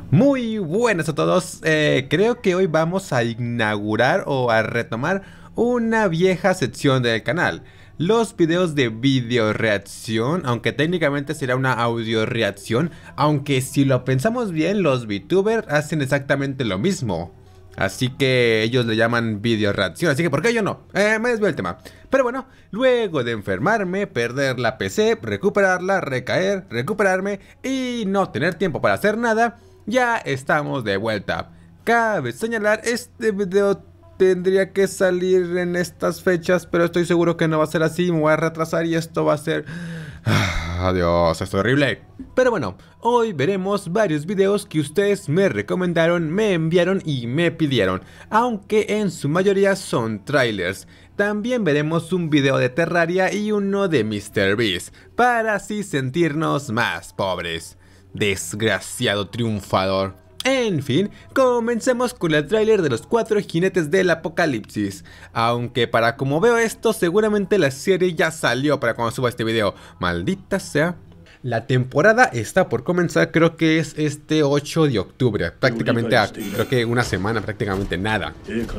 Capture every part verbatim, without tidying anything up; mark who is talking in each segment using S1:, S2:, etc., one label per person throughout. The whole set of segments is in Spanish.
S1: Muy buenas a todos, eh, creo que hoy vamos a inaugurar o a retomar una vieja sección del canal. Los videos de video reacción, aunque técnicamente será una audio reacción, aunque si lo pensamos bien los VTubers hacen exactamente lo mismo. Así que ellos le llaman video reacción, así que ¿por qué yo no? Eh, me desvío el tema. Pero bueno, luego de enfermarme, perder la P C, recuperarla, recaer, recuperarme y no tener tiempo para hacer nada, ya estamos de vuelta. Cabe señalar, este video tendría que salir en estas fechas, pero estoy seguro que no va a ser así, me voy a retrasar y esto va a ser... Adiós, esto es horrible. Pero bueno, hoy veremos varios videos que ustedes me recomendaron, me enviaron y me pidieron, aunque en su mayoría son trailers. También veremos un video de Terraria y uno de MrBeast, para así sentirnos más pobres. Desgraciado triunfador. En fin, comencemos con el tráiler de los cuatro jinetes del apocalipsis. Aunque para como veo esto, seguramente la serie ya salió para cuando suba este video. Maldita sea. La temporada está por comenzar, creo que es este ocho de octubre. Prácticamente, a, creo que una semana, prácticamente nada.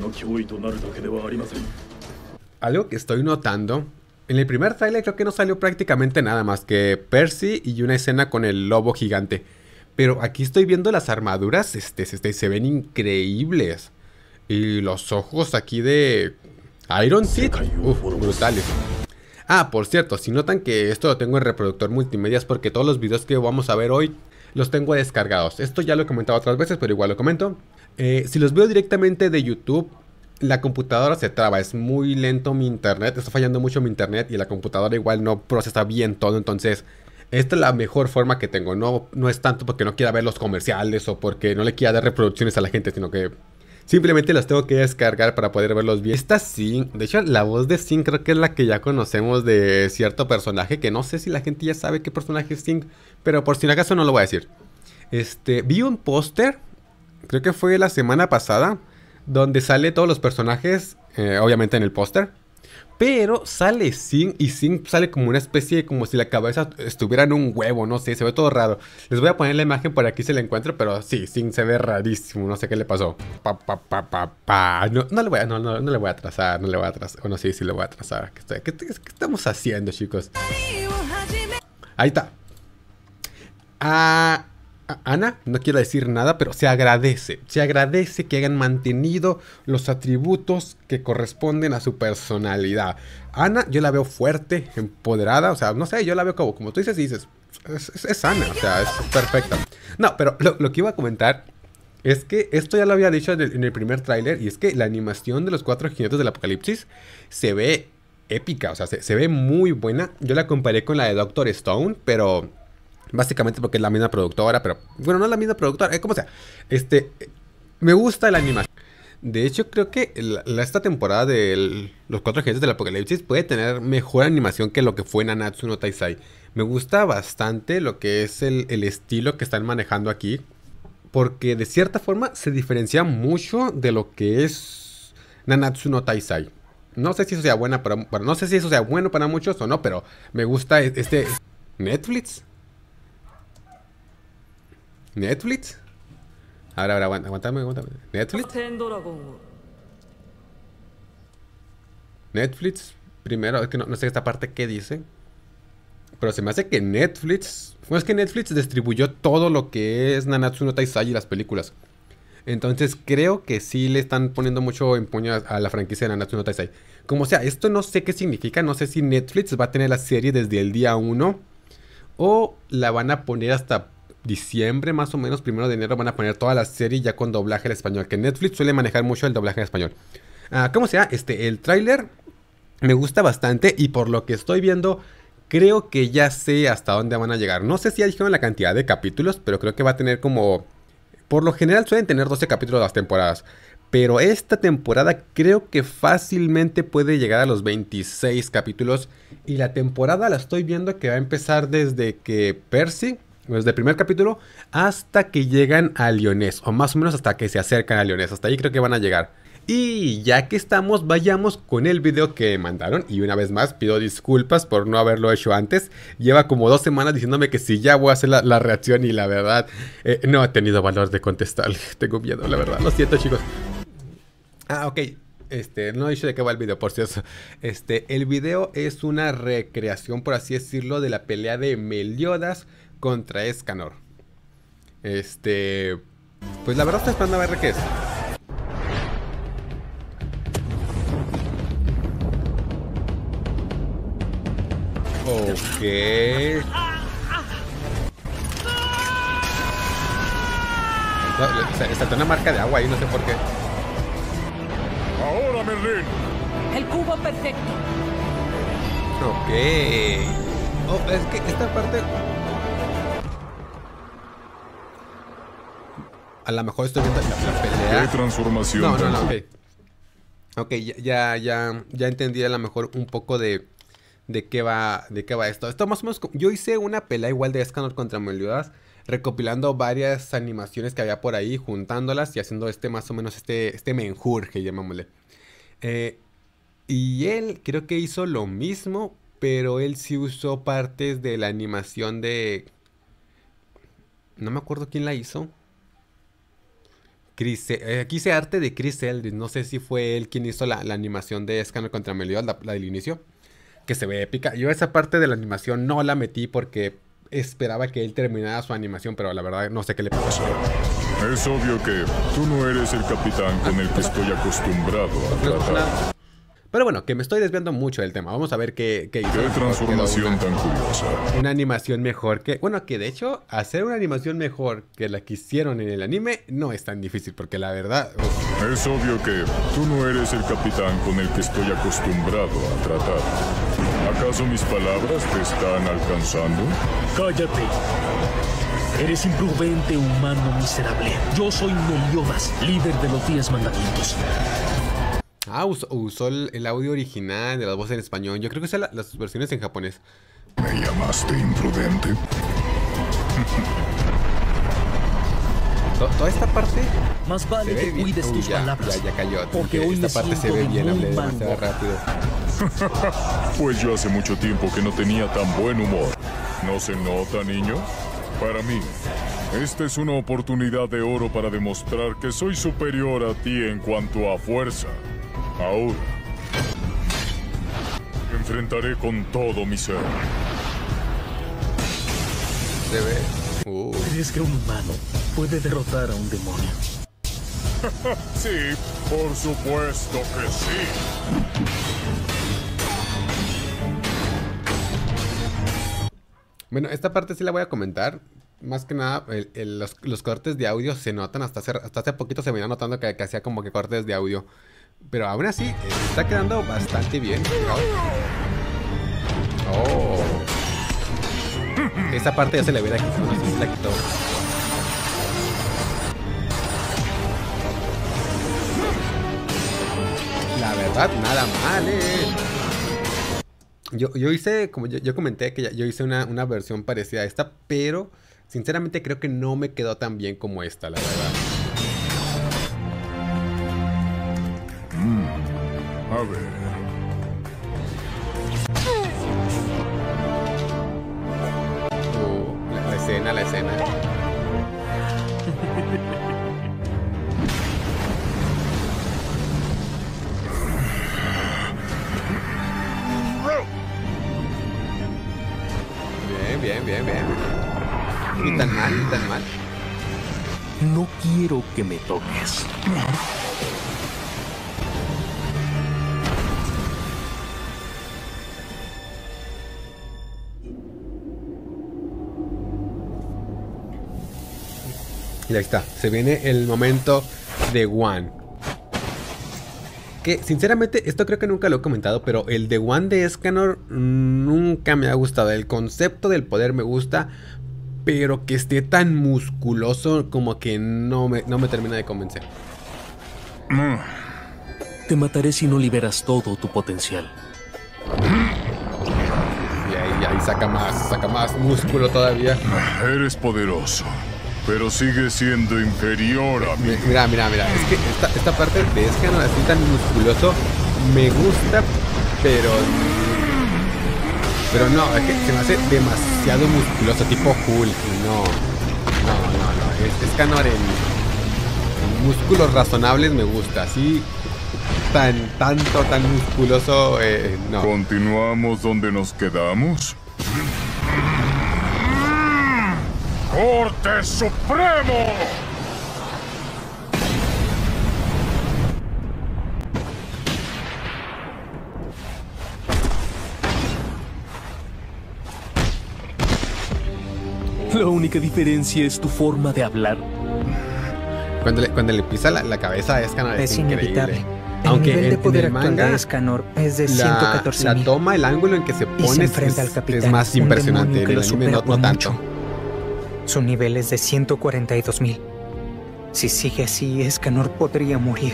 S1: Algo que estoy notando, en el primer tráiler creo que no salió prácticamente nada más que Percy y una escena con el lobo gigante. Pero aquí estoy viendo las armaduras, este, este, se ven increíbles. Y los ojos aquí de Iron Seed, uff, brutales. Ah, por cierto, si notan que esto lo tengo en reproductor multimedia es porque todos los videos que vamos a ver hoy los tengo descargados. Esto ya lo he comentado otras veces, pero igual lo comento. Eh, si los veo directamente de YouTube, la computadora se traba, es muy lento mi internet, está fallando mucho mi internet y la computadora igual no procesa bien todo, entonces... Esta es la mejor forma que tengo, no, no es tanto porque no quiera ver los comerciales o porque no le quiera dar reproducciones a la gente, sino que simplemente las tengo que descargar para poder verlos bien. Esta Zing, de hecho la voz de Zing creo que es la que ya conocemos de cierto personaje, que no sé si la gente ya sabe qué personaje es Zing, pero por si acaso no lo voy a decir. Este, vi un póster, creo que fue la semana pasada, donde sale todos los personajes, eh, obviamente en el póster. Pero sale Zing y Zing sale como una especie de como si la cabeza estuviera en un huevo, no sé, se ve todo raro. Les voy a poner la imagen por aquí si la encuentro, pero sí, Zing se ve rarísimo, no sé qué le pasó. Pa, pa, pa, pa, pa. No, no, le voy a, no, no, no le voy a atrasar, no le voy a atrasar. Bueno, sí, sí le voy a atrasar. ¿Qué, qué, qué, qué estamos haciendo, chicos? Ahí está. Ah... Ana, no quiero decir nada, pero se agradece, se agradece que hayan mantenido los atributos que corresponden a su personalidad. Ana, yo la veo fuerte, empoderada, o sea, no sé, yo la veo como, como tú dices y dices, es, es, es Ana, o sea, es perfecta. No, pero lo, lo que iba a comentar es que esto ya lo había dicho en el, en el primer tráiler, y es que la animación de los cuatro jinetes del apocalipsis se ve épica, o sea, se, se ve muy buena. Yo la comparé con la de Doctor Stone, pero... básicamente porque es la misma productora, pero... bueno, no es la misma productora, eh, como sea. Este... me gusta la animación. De hecho, creo que la, la, esta temporada de los cuatro jinetes del apocalipsis puede tener mejor animación que lo que fue Nanatsu no Taizai. Me gusta bastante lo que es el, el estilo que están manejando aquí, porque de cierta forma se diferencia mucho de lo que es Nanatsu no Taizai. No sé si eso sea buena para, para... no sé si eso sea bueno para muchos o no, pero me gusta este... ¿Netflix? ¿Netflix? Ahora, ahora, aguantame, aguantame. ¿Netflix? Netflix, primero, es que no, no sé esta parte qué dice. Pero se me hace que Netflix... bueno, es que Netflix distribuyó todo lo que es Nanatsu no Taizai y las películas. Entonces creo que sí le están poniendo mucho empeño a, a la franquicia de Nanatsu no Taizai. Como sea, esto no sé qué significa. No sé si Netflix va a tener la serie desde el día uno o la van a poner hasta... diciembre más o menos, primero de enero van a poner toda la serie ya con doblaje al español, que Netflix suele manejar mucho el doblaje al español. Ah, como sea, este, el tráiler me gusta bastante y por lo que estoy viendo, creo que ya sé hasta dónde van a llegar. No sé si ya dijeron la cantidad de capítulos, pero creo que va a tener como... por lo general suelen tener doce capítulos las temporadas, pero esta temporada creo que fácilmente puede llegar a los veintiséis capítulos y la temporada la estoy viendo que va a empezar desde que Percy... desde el primer capítulo hasta que llegan a Lyonés, o más o menos hasta que se acercan a Lyonés. Hasta ahí creo que van a llegar. Y ya que estamos, vayamos con el video que mandaron. Y una vez más, pido disculpas por no haberlo hecho antes. Lleva como dos semanas diciéndome que si ya voy a hacer la, la reacción. Y la verdad, eh, no he tenido valor de contestarle. Tengo miedo, la verdad. Lo siento, chicos. Ah, ok. Este, no he dicho de qué va el video, por cierto. Este, el video es una recreación, por así decirlo, de la pelea de Meliodas contra Escanor. Este... Pues la verdad estoy esperando a ver qué es. Ok. Está una marca de agua ahí, no sé por qué.
S2: Ahora, Merlín.
S3: El cubo perfecto.
S1: Ok. Oh, es que esta parte... A lo mejor estoy viendo la, la pelea.
S2: ¿Qué transformación?
S1: No, no, no, ok. Ok, ya, ya, ya entendí a lo mejor un poco de... De qué va, de qué va esto. Esto más o menos... Yo hice una pelea igual de Escanor contra Meliodas, recopilando varias animaciones que había por ahí, juntándolas y haciendo este más o menos este, este menjurje, llamámosle. Eh, y él creo que hizo lo mismo, pero él sí usó partes de la animación de... No me acuerdo quién la hizo. Chris, eh, aquí hice arte de Chris Eldridge. No sé si fue él quien hizo la, la animación de Escanor contra Meliodas, la, la del inicio. Que se ve épica. Yo esa parte de la animación no la metí porque esperaba que él terminara su animación, pero la verdad no sé qué le pasó.
S2: Es obvio que tú no eres el capitán con el que estoy acostumbrado a tratar.
S1: Pero bueno, que me estoy desviando mucho del tema. Vamos a ver qué, qué hizo.
S2: Qué transformación tan curiosa.
S1: Una animación mejor que... Bueno, que de hecho, hacer una animación mejor que la que hicieron en el anime no es tan difícil, porque la verdad... Uf.
S2: Es obvio que tú no eres el capitán con el que estoy acostumbrado a tratar. ¿Acaso mis palabras te están alcanzando?
S4: ¡Cállate! Eres imprudente, humano miserable. Yo soy Meliodas, líder de los diez mandamientos.
S1: Ah, usó, usó el, el audio original de las voces en español. Yo creo que son la, las versiones en japonés.
S2: ¿Me llamaste imprudente?
S1: Toda esta parte
S4: más vale que cuides
S1: Uy,
S4: tus
S1: ya,
S4: palabras.
S1: Ya, ya cayó.
S4: Porque hoy
S1: esta parte se ve bien, hablé demasiado rápido.
S2: Pues yo hace mucho tiempo que no tenía tan buen humor. ¿No se nota, niño? Para mí, esta es una oportunidad de oro para demostrar que soy superior a ti en cuanto a fuerza. Ahora, enfrentaré con todo mi ser.
S1: Se ve. Uh.
S4: ¿Crees que un humano puede derrotar a un demonio?
S2: Sí, por supuesto que sí.
S1: Bueno, esta parte sí la voy a comentar. Más que nada, el, el, los, los cortes de audio se notan. Hasta hace, hasta hace poquito se venía notando que, que hacía como que cortes de audio. Pero aún así, eh, está quedando bastante bien. Oh. Esa parte ya se le hubiera quitado. No sé si se la quitó. La verdad, nada mal, eh. Yo, yo hice, como yo, yo comenté que ya, yo hice una, una versión parecida a esta, pero sinceramente creo que no me quedó tan bien como esta, la verdad.
S2: Mm, a ver.
S1: Uh, la, la escena, la escena. Bien, bien, bien. Ni tan mal, ni tan mal.
S4: No quiero que me toques.
S1: Y ahí está. Se viene el momento de One. Que sinceramente, esto creo que nunca lo he comentado, pero el de One de Escanor nunca me ha gustado. El concepto del poder me gusta, pero que esté tan musculoso como que no me, no me termina de convencer.
S4: Te mataré si no liberas todo tu potencial.
S1: Y ahí, ahí saca más, saca más músculo todavía.
S2: Eres poderoso, pero sigue siendo inferior a mí.
S1: Mira, mira, mira, es que esta, esta parte de Escanor así tan musculoso me gusta, pero... Pero no, es que se me hace demasiado musculoso, tipo Hulk, no, no, no, no, es, Escanor en, en músculos razonables me gusta, así tan, tanto, tan musculoso, eh, no.
S2: ¿Continuamos donde nos quedamos? ¡Corte Supremo!
S4: La única diferencia es tu forma de hablar.
S1: Cuando le, cuando le pisa la, la cabeza a Escanor es,
S5: Es
S1: increíble.
S5: inevitable. El
S1: Aunque
S5: nivel de
S1: en,
S5: poder
S1: en el
S5: actual
S1: manga,
S5: de Escanor es de
S1: la,
S5: ciento catorce
S1: la
S5: mil.
S1: toma, el ángulo en que se
S5: Y se
S1: pone es,
S5: enfrenta al
S1: es-
S5: capitán,
S1: es más
S5: un
S1: impresionante.
S5: demonio
S1: En
S5: que
S1: el
S5: lo
S1: anime
S5: supera
S1: no, no
S5: por
S1: tanto.
S5: mucho. Su nivel es de ciento cuarenta y dos mil. Si sigue así, Escanor podría morir.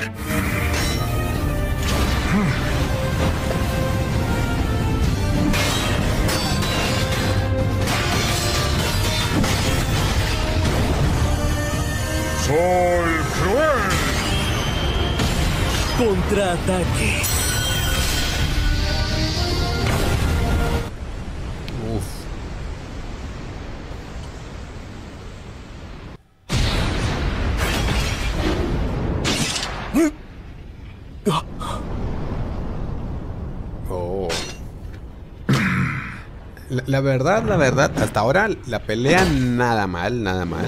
S2: ¡Soy cruel!
S4: Contraataque.
S1: Uf. Oh. La, la verdad, la verdad, hasta ahora la pelea nada mal, nada mal.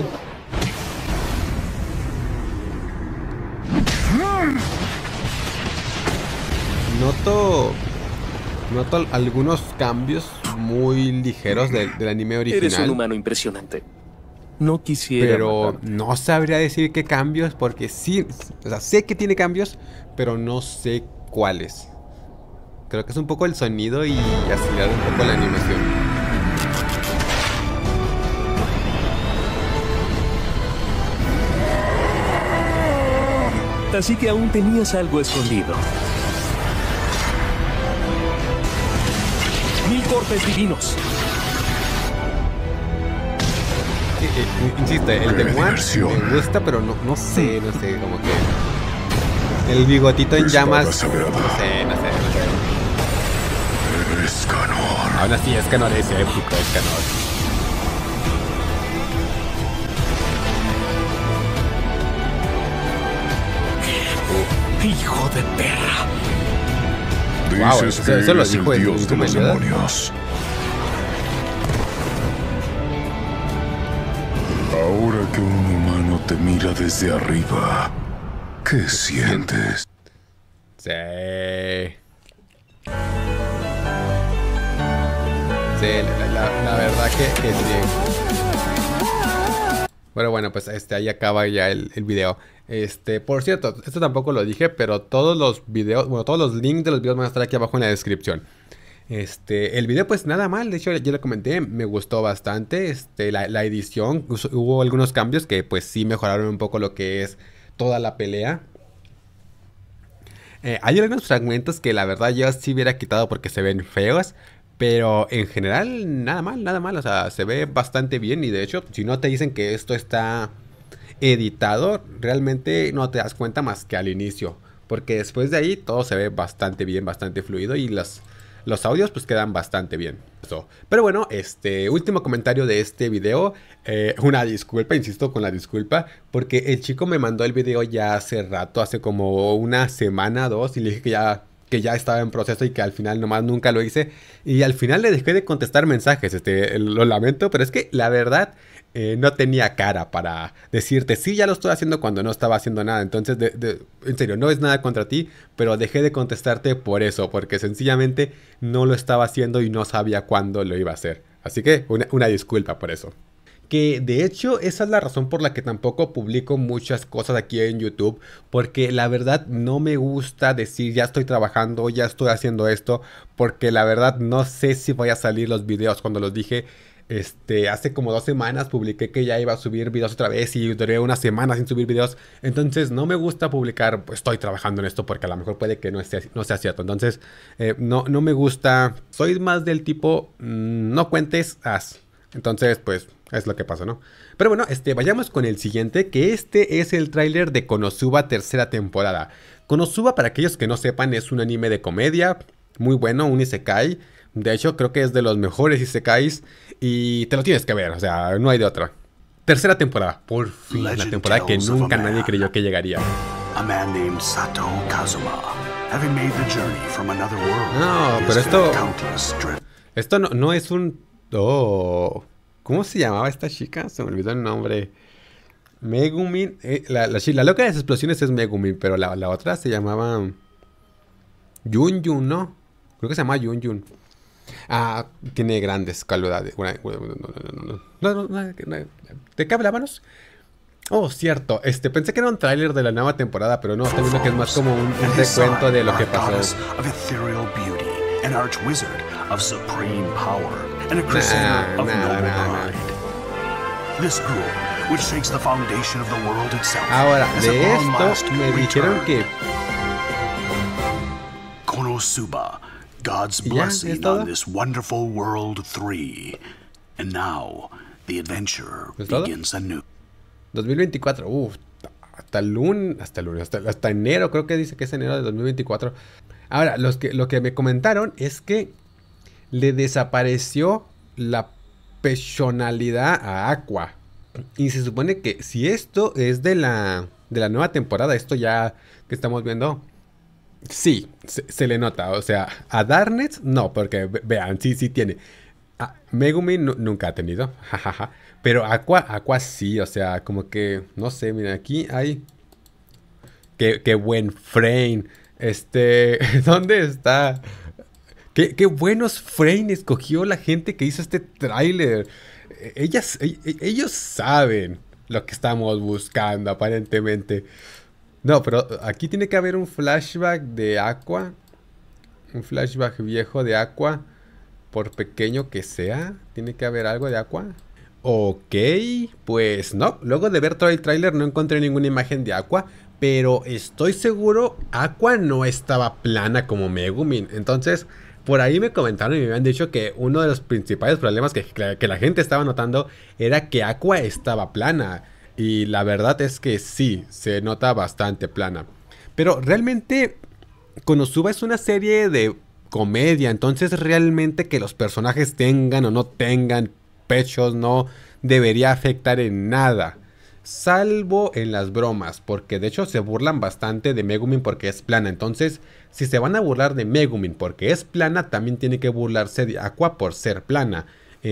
S1: Noto, noto algunos cambios muy ligeros del, del anime original.
S4: Eres un humano impresionante. No quisiera
S1: Pero
S4: matarte.
S1: no sabría decir qué cambios, porque sí, o sea, sé que tiene cambios, pero no sé cuáles. Creo que es un poco el sonido y acelerar un poco la animación.
S4: Así que aún tenías algo escondido. Mil cortes divinos.
S1: Eh, eh, insisto, el de
S2: Qué
S1: Juan
S2: diversión.
S1: me gusta, pero no, no sé, no sé, como que... El bigotito en
S2: Espada
S1: llamas... No
S2: sagrada.
S1: sé, no sé, no sé.
S2: Escanor.
S1: Aún así, Escanor es épico, Escanor.
S4: Hijo de perra.
S1: Wow,
S2: Dices
S1: eso-
S2: que
S1: eso lo
S2: eres
S1: dijo
S2: el
S1: el
S2: dios de
S1: último
S2: los
S1: Yoda.
S2: demonios. Ahora que un humano te mira desde arriba, ¿qué sientes?
S1: Sí. Sí, la, la- la verdad que, que sí. Bueno, bueno, pues este, ahí acaba ya el, el video. Este, por cierto, esto tampoco lo dije, pero todos los videos, bueno, todos los links de los videos van a estar aquí abajo en la descripción. Este, el video pues nada mal, de hecho ya lo comenté, me gustó bastante, este, la, la edición, us- hubo algunos cambios que pues sí mejoraron un poco lo que es toda la pelea. Eh, hay algunos fragmentos que la verdad yo sí hubiera quitado porque se ven feos, pero en general nada mal, nada mal, o sea, se ve bastante bien y de hecho si no te dicen que esto está editado, realmente no te das cuenta más que al inicio, porque después de ahí todo se ve bastante bien, bastante fluido y los, los audios pues quedan bastante bien. Eso. Pero bueno, este último comentario de este video, eh, una disculpa, insisto con la disculpa, porque el chico me mandó el video ya hace rato, hace como una semana, dos, y le dije que ya, que ya estaba en proceso y que al final nomás nunca lo hice, y al final le dejé de contestar mensajes, este, lo lamento, pero es que la verdad... Eh, no tenía cara para decirte sí, ya lo estoy haciendo cuando no estaba haciendo nada. Entonces, de, de, en serio, no es nada contra ti, pero dejé de contestarte por eso, porque sencillamente no lo estaba haciendo y no sabía cuándo lo iba a hacer. Así que una, una disculpa por eso. Que de hecho esa es la razón por la que tampoco publico muchas cosas aquí en YouTube, porque la verdad no me gusta decir ya estoy trabajando, ya estoy haciendo esto, porque la verdad no sé si voy a salir los videos. Cuando los dije, este, hace como dos semanas publiqué que ya iba a subir videos otra vez y duré una semana sin subir videos, entonces no me gusta publicar, pues estoy trabajando en esto porque a lo mejor puede que no sea, no sea cierto, entonces eh, no, no me gusta, soy más del tipo, mmm, no cuentes, haz. Entonces, pues, Es lo que pasa, ¿no? Pero bueno, este, vayamos con el siguiente, que este es el tráiler de Konosuba tercera temporada. Konosuba, para aquellos que no sepan, es un anime de comedia, muy bueno, un isekai. De hecho, creo que es de los mejores isekais y te lo tienes que ver, o sea, no hay de otra. Tercera temporada, por fin, la temporada que nunca nadie creyó que llegaría. No, pero esto... Esto no, no es un... Oh... ¿Cómo se llamaba esta chica? Se me olvidó el nombre. Megumin. Eh, la, la, la loca de las explosiones es Megumin, pero la, la otra se llamaba... Yun Yun, ¿no? Creo que se llama Yun Yun. Ah, tiene grandes calidades. ¿De qué hablábamos? Oh, cierto. Este, pensé que era un tráiler de la nueva temporada, pero no, estoy viendo que es más como un, un recuento de lo que pasó.
S6: And a crusader of noble pride. This group, which shakes the foundation of the world itself.
S1: Ahora, de esto me dijeron que
S6: Konosuba, God's blessing on this wonderful world three. And now, the adventure begins anew.
S1: dos mil veinticuatro, uff, hasta el lunes, hasta el lunes, hasta, hasta enero, creo que dice que es enero de dos mil veinticuatro. Ahora, los que, lo que me comentaron es que le desapareció la personalidad a Aqua. Y se supone que si esto es de la, de la nueva temporada, esto ya que estamos viendo, sí, se, se le nota. O sea, a Darkness no, porque vean, sí, sí tiene. A Megumin nunca ha tenido, jajaja. Pero Aqua, Aqua sí, o sea, como que, no sé, miren, aquí hay... Qué, qué buen frame. Este, ¿dónde está? Qué, qué buenos frames escogió la gente que hizo este tráiler. Ellas, ellos saben lo que estamos buscando, aparentemente. No, pero aquí tiene que haber un flashback de Aqua. Un flashback viejo de Aqua. Por pequeño que sea, tiene que haber algo de Aqua. Ok, pues no. Luego de ver todo el tráiler no encontré ninguna imagen de Aqua. Pero estoy seguro, Aqua no estaba plana como Megumin. Entonces... Por ahí me comentaron y me habían dicho que uno de los principales problemas que, que la gente estaba notando era que Aqua estaba plana. Y la verdad es que sí, se nota bastante plana. Pero realmente Konosuba es una serie de comedia. Entonces realmente que los personajes tengan o no tengan pechos no debería afectar en nada. Salvo en las bromas, porque de hecho se burlan bastante de Megumin porque es plana. Entonces, si se van a burlar de Megumin porque es plana, también tiene que burlarse de Aqua por ser plana.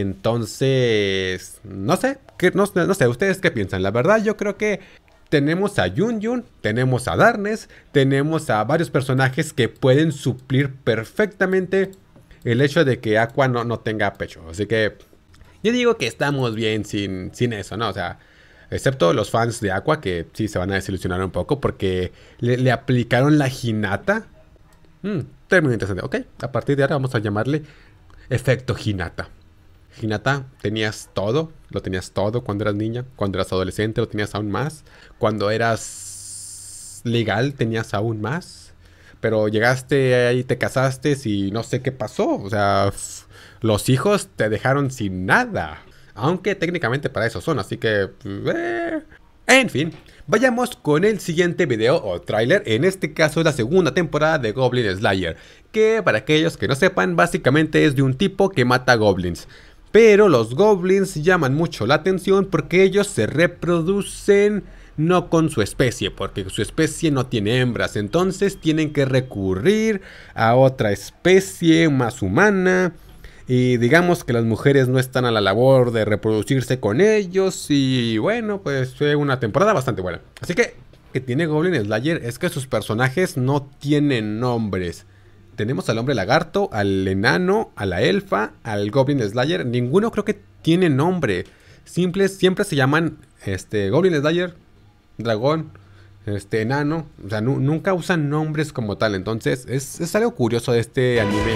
S1: Entonces, no sé, que, no, no sé, ¿ustedes qué piensan? La verdad, yo creo que tenemos a Yun Yun, tenemos a Darkness, tenemos a varios personajes que pueden suplir perfectamente el hecho de que Aqua no, no tenga pecho. Así que, yo digo que estamos bien sin, sin eso, ¿no? O sea... Excepto los fans de Aqua, que sí se van a desilusionar un poco porque le, le aplicaron la Hinata. Mm, término interesante. Ok, a partir de ahora vamos a llamarle efecto Hinata. Hinata, tenías todo, lo tenías todo cuando eras niña. Cuando eras adolescente lo tenías aún más. Cuando eras legal tenías aún más. Pero llegaste ahí, te casaste y no sé qué pasó. O sea, los hijos te dejaron sin nada. Aunque técnicamente para eso son, así que... Eh. En fin, vayamos con el siguiente video o tráiler. En este caso es la segunda temporada de Goblin Slayer. Que para aquellos que no sepan, básicamente es de un tipo que mata goblins. Pero los goblins llaman mucho la atención porque ellos se reproducen no con su especie. Porque su especie no tiene hembras. Entonces tienen que recurrir a otra especie más humana. Y digamos que las mujeres no están a la labor de reproducirse con ellos. Y bueno, pues fue una temporada bastante buena. Así que, que tiene Goblin Slayer es que sus personajes no tienen nombres. Tenemos al hombre lagarto, al enano, a la elfa, al Goblin Slayer. Ninguno creo que tiene nombre. Simples, siempre se llaman este, Goblin Slayer, dragón, este, enano. O sea, nu nunca usan nombres como tal. Entonces, es, es algo curioso de este anime.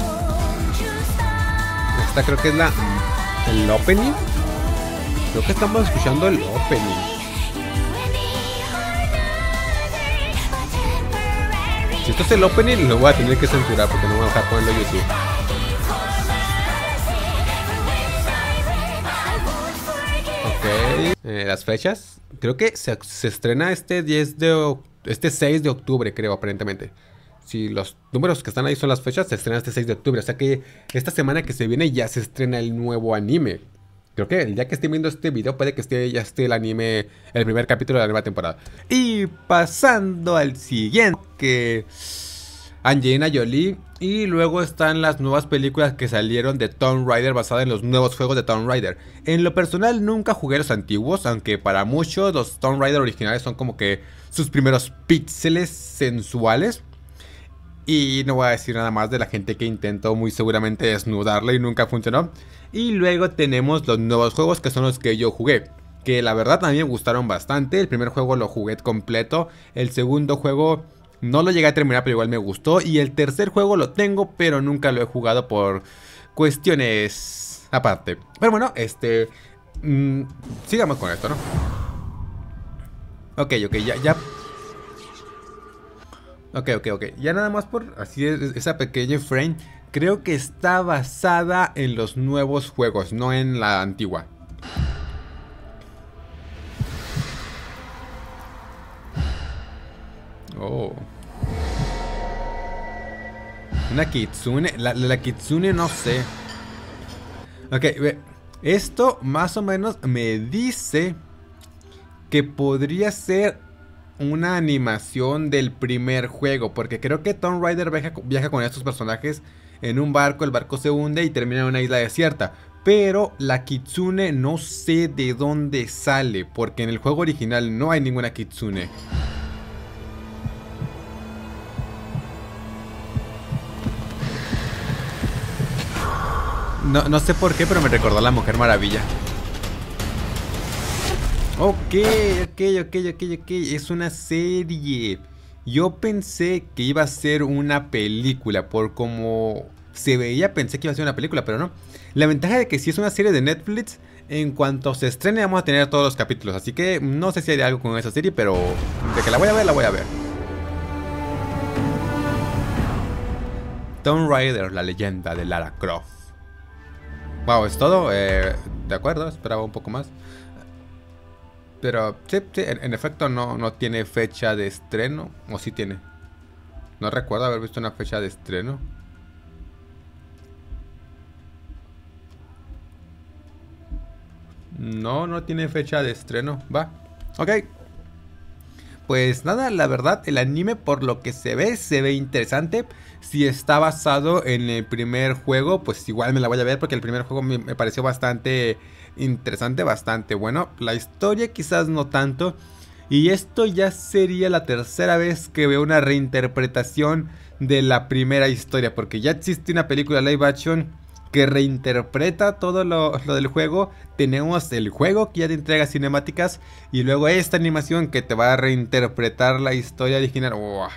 S1: Esta creo que es la el opening. Creo que estamos escuchando el opening. Si esto es el opening, lo voy a tener que censurar porque no me voy a dejar ponerlo en YouTube. Ok. Eh, las fechas. Creo que se, se estrena este diez de este seis de octubre, creo, aparentemente. Si los números que están ahí son las fechas, se estrena este seis de octubre. O sea que esta semana que se viene ya se estrena el nuevo anime. Creo que el día que esté viendo este video puede que esté, ya esté el anime, el primer capítulo de la nueva temporada. Y pasando al siguiente, que Angelina Jolie. Y luego están las nuevas películas que salieron de Tomb Raider basadas en los nuevos juegos de Tomb Raider. En lo personal nunca jugué los antiguos, aunque para muchos los Tomb Raider originales son como que sus primeros píxeles sensuales. Y no voy a decir nada más de la gente que intentó muy seguramente desnudarla y nunca funcionó. Y luego tenemos los nuevos juegos que son los que yo jugué, que la verdad a mí me gustaron bastante. El primer juego lo jugué completo. El segundo juego no lo llegué a terminar, pero igual me gustó. Y el tercer juego lo tengo, pero nunca lo he jugado por cuestiones aparte. Pero bueno, este... Mmm, sigamos con esto, ¿no? Ok, ok, ya... ya... Ok, ok, ok. Ya nada más por así es, esa pequeña frame. Creo que está basada en los nuevos juegos, no en la antigua. Oh. Una kitsune. La, la kitsune no sé. Ok, esto más o menos me dice que podría ser una animación del primer juego, porque creo que Tomb Raider viaja, viaja con estos personajes en un barco, el barco se hunde y termina en una isla desierta. Pero la kitsune no sé de dónde sale, porque en el juego original no hay ninguna kitsune. No, no sé por qué, pero me recordó a la Mujer Maravilla. Ok, ok, ok, ok, ok. Es una serie. Yo pensé que iba a ser una película. Por como se veía, pensé que iba a ser una película, pero no. La ventaja de que si es una serie de Netflix, en cuanto se estrene vamos a tener todos los capítulos. Así que no sé si hay algo con esa serie, pero de que la voy a ver, la voy a ver. Tomb Raider, la leyenda de Lara Croft. Wow, es todo. Eh, de acuerdo, esperaba un poco más. Pero sí, sí, en, en efecto no, no tiene fecha de estreno. ¿O sí tiene? No recuerdo haber visto una fecha de estreno. No, no tiene fecha de estreno. Va, ok. Pues nada, la verdad, el anime por lo que se ve, se ve interesante. Si está basado en el primer juego, pues igual me la voy a ver, porque el primer juego me, me pareció bastante interesante, bastante bueno. La historia quizás no tanto. Y esto ya sería la tercera vez que veo una reinterpretación de la primera historia, porque ya existe una película live action que reinterpreta todo lo, lo del juego. Tenemos el juego que ya te entrega cinemáticas, y luego esta animación que te va a reinterpretar la historia original. Uah.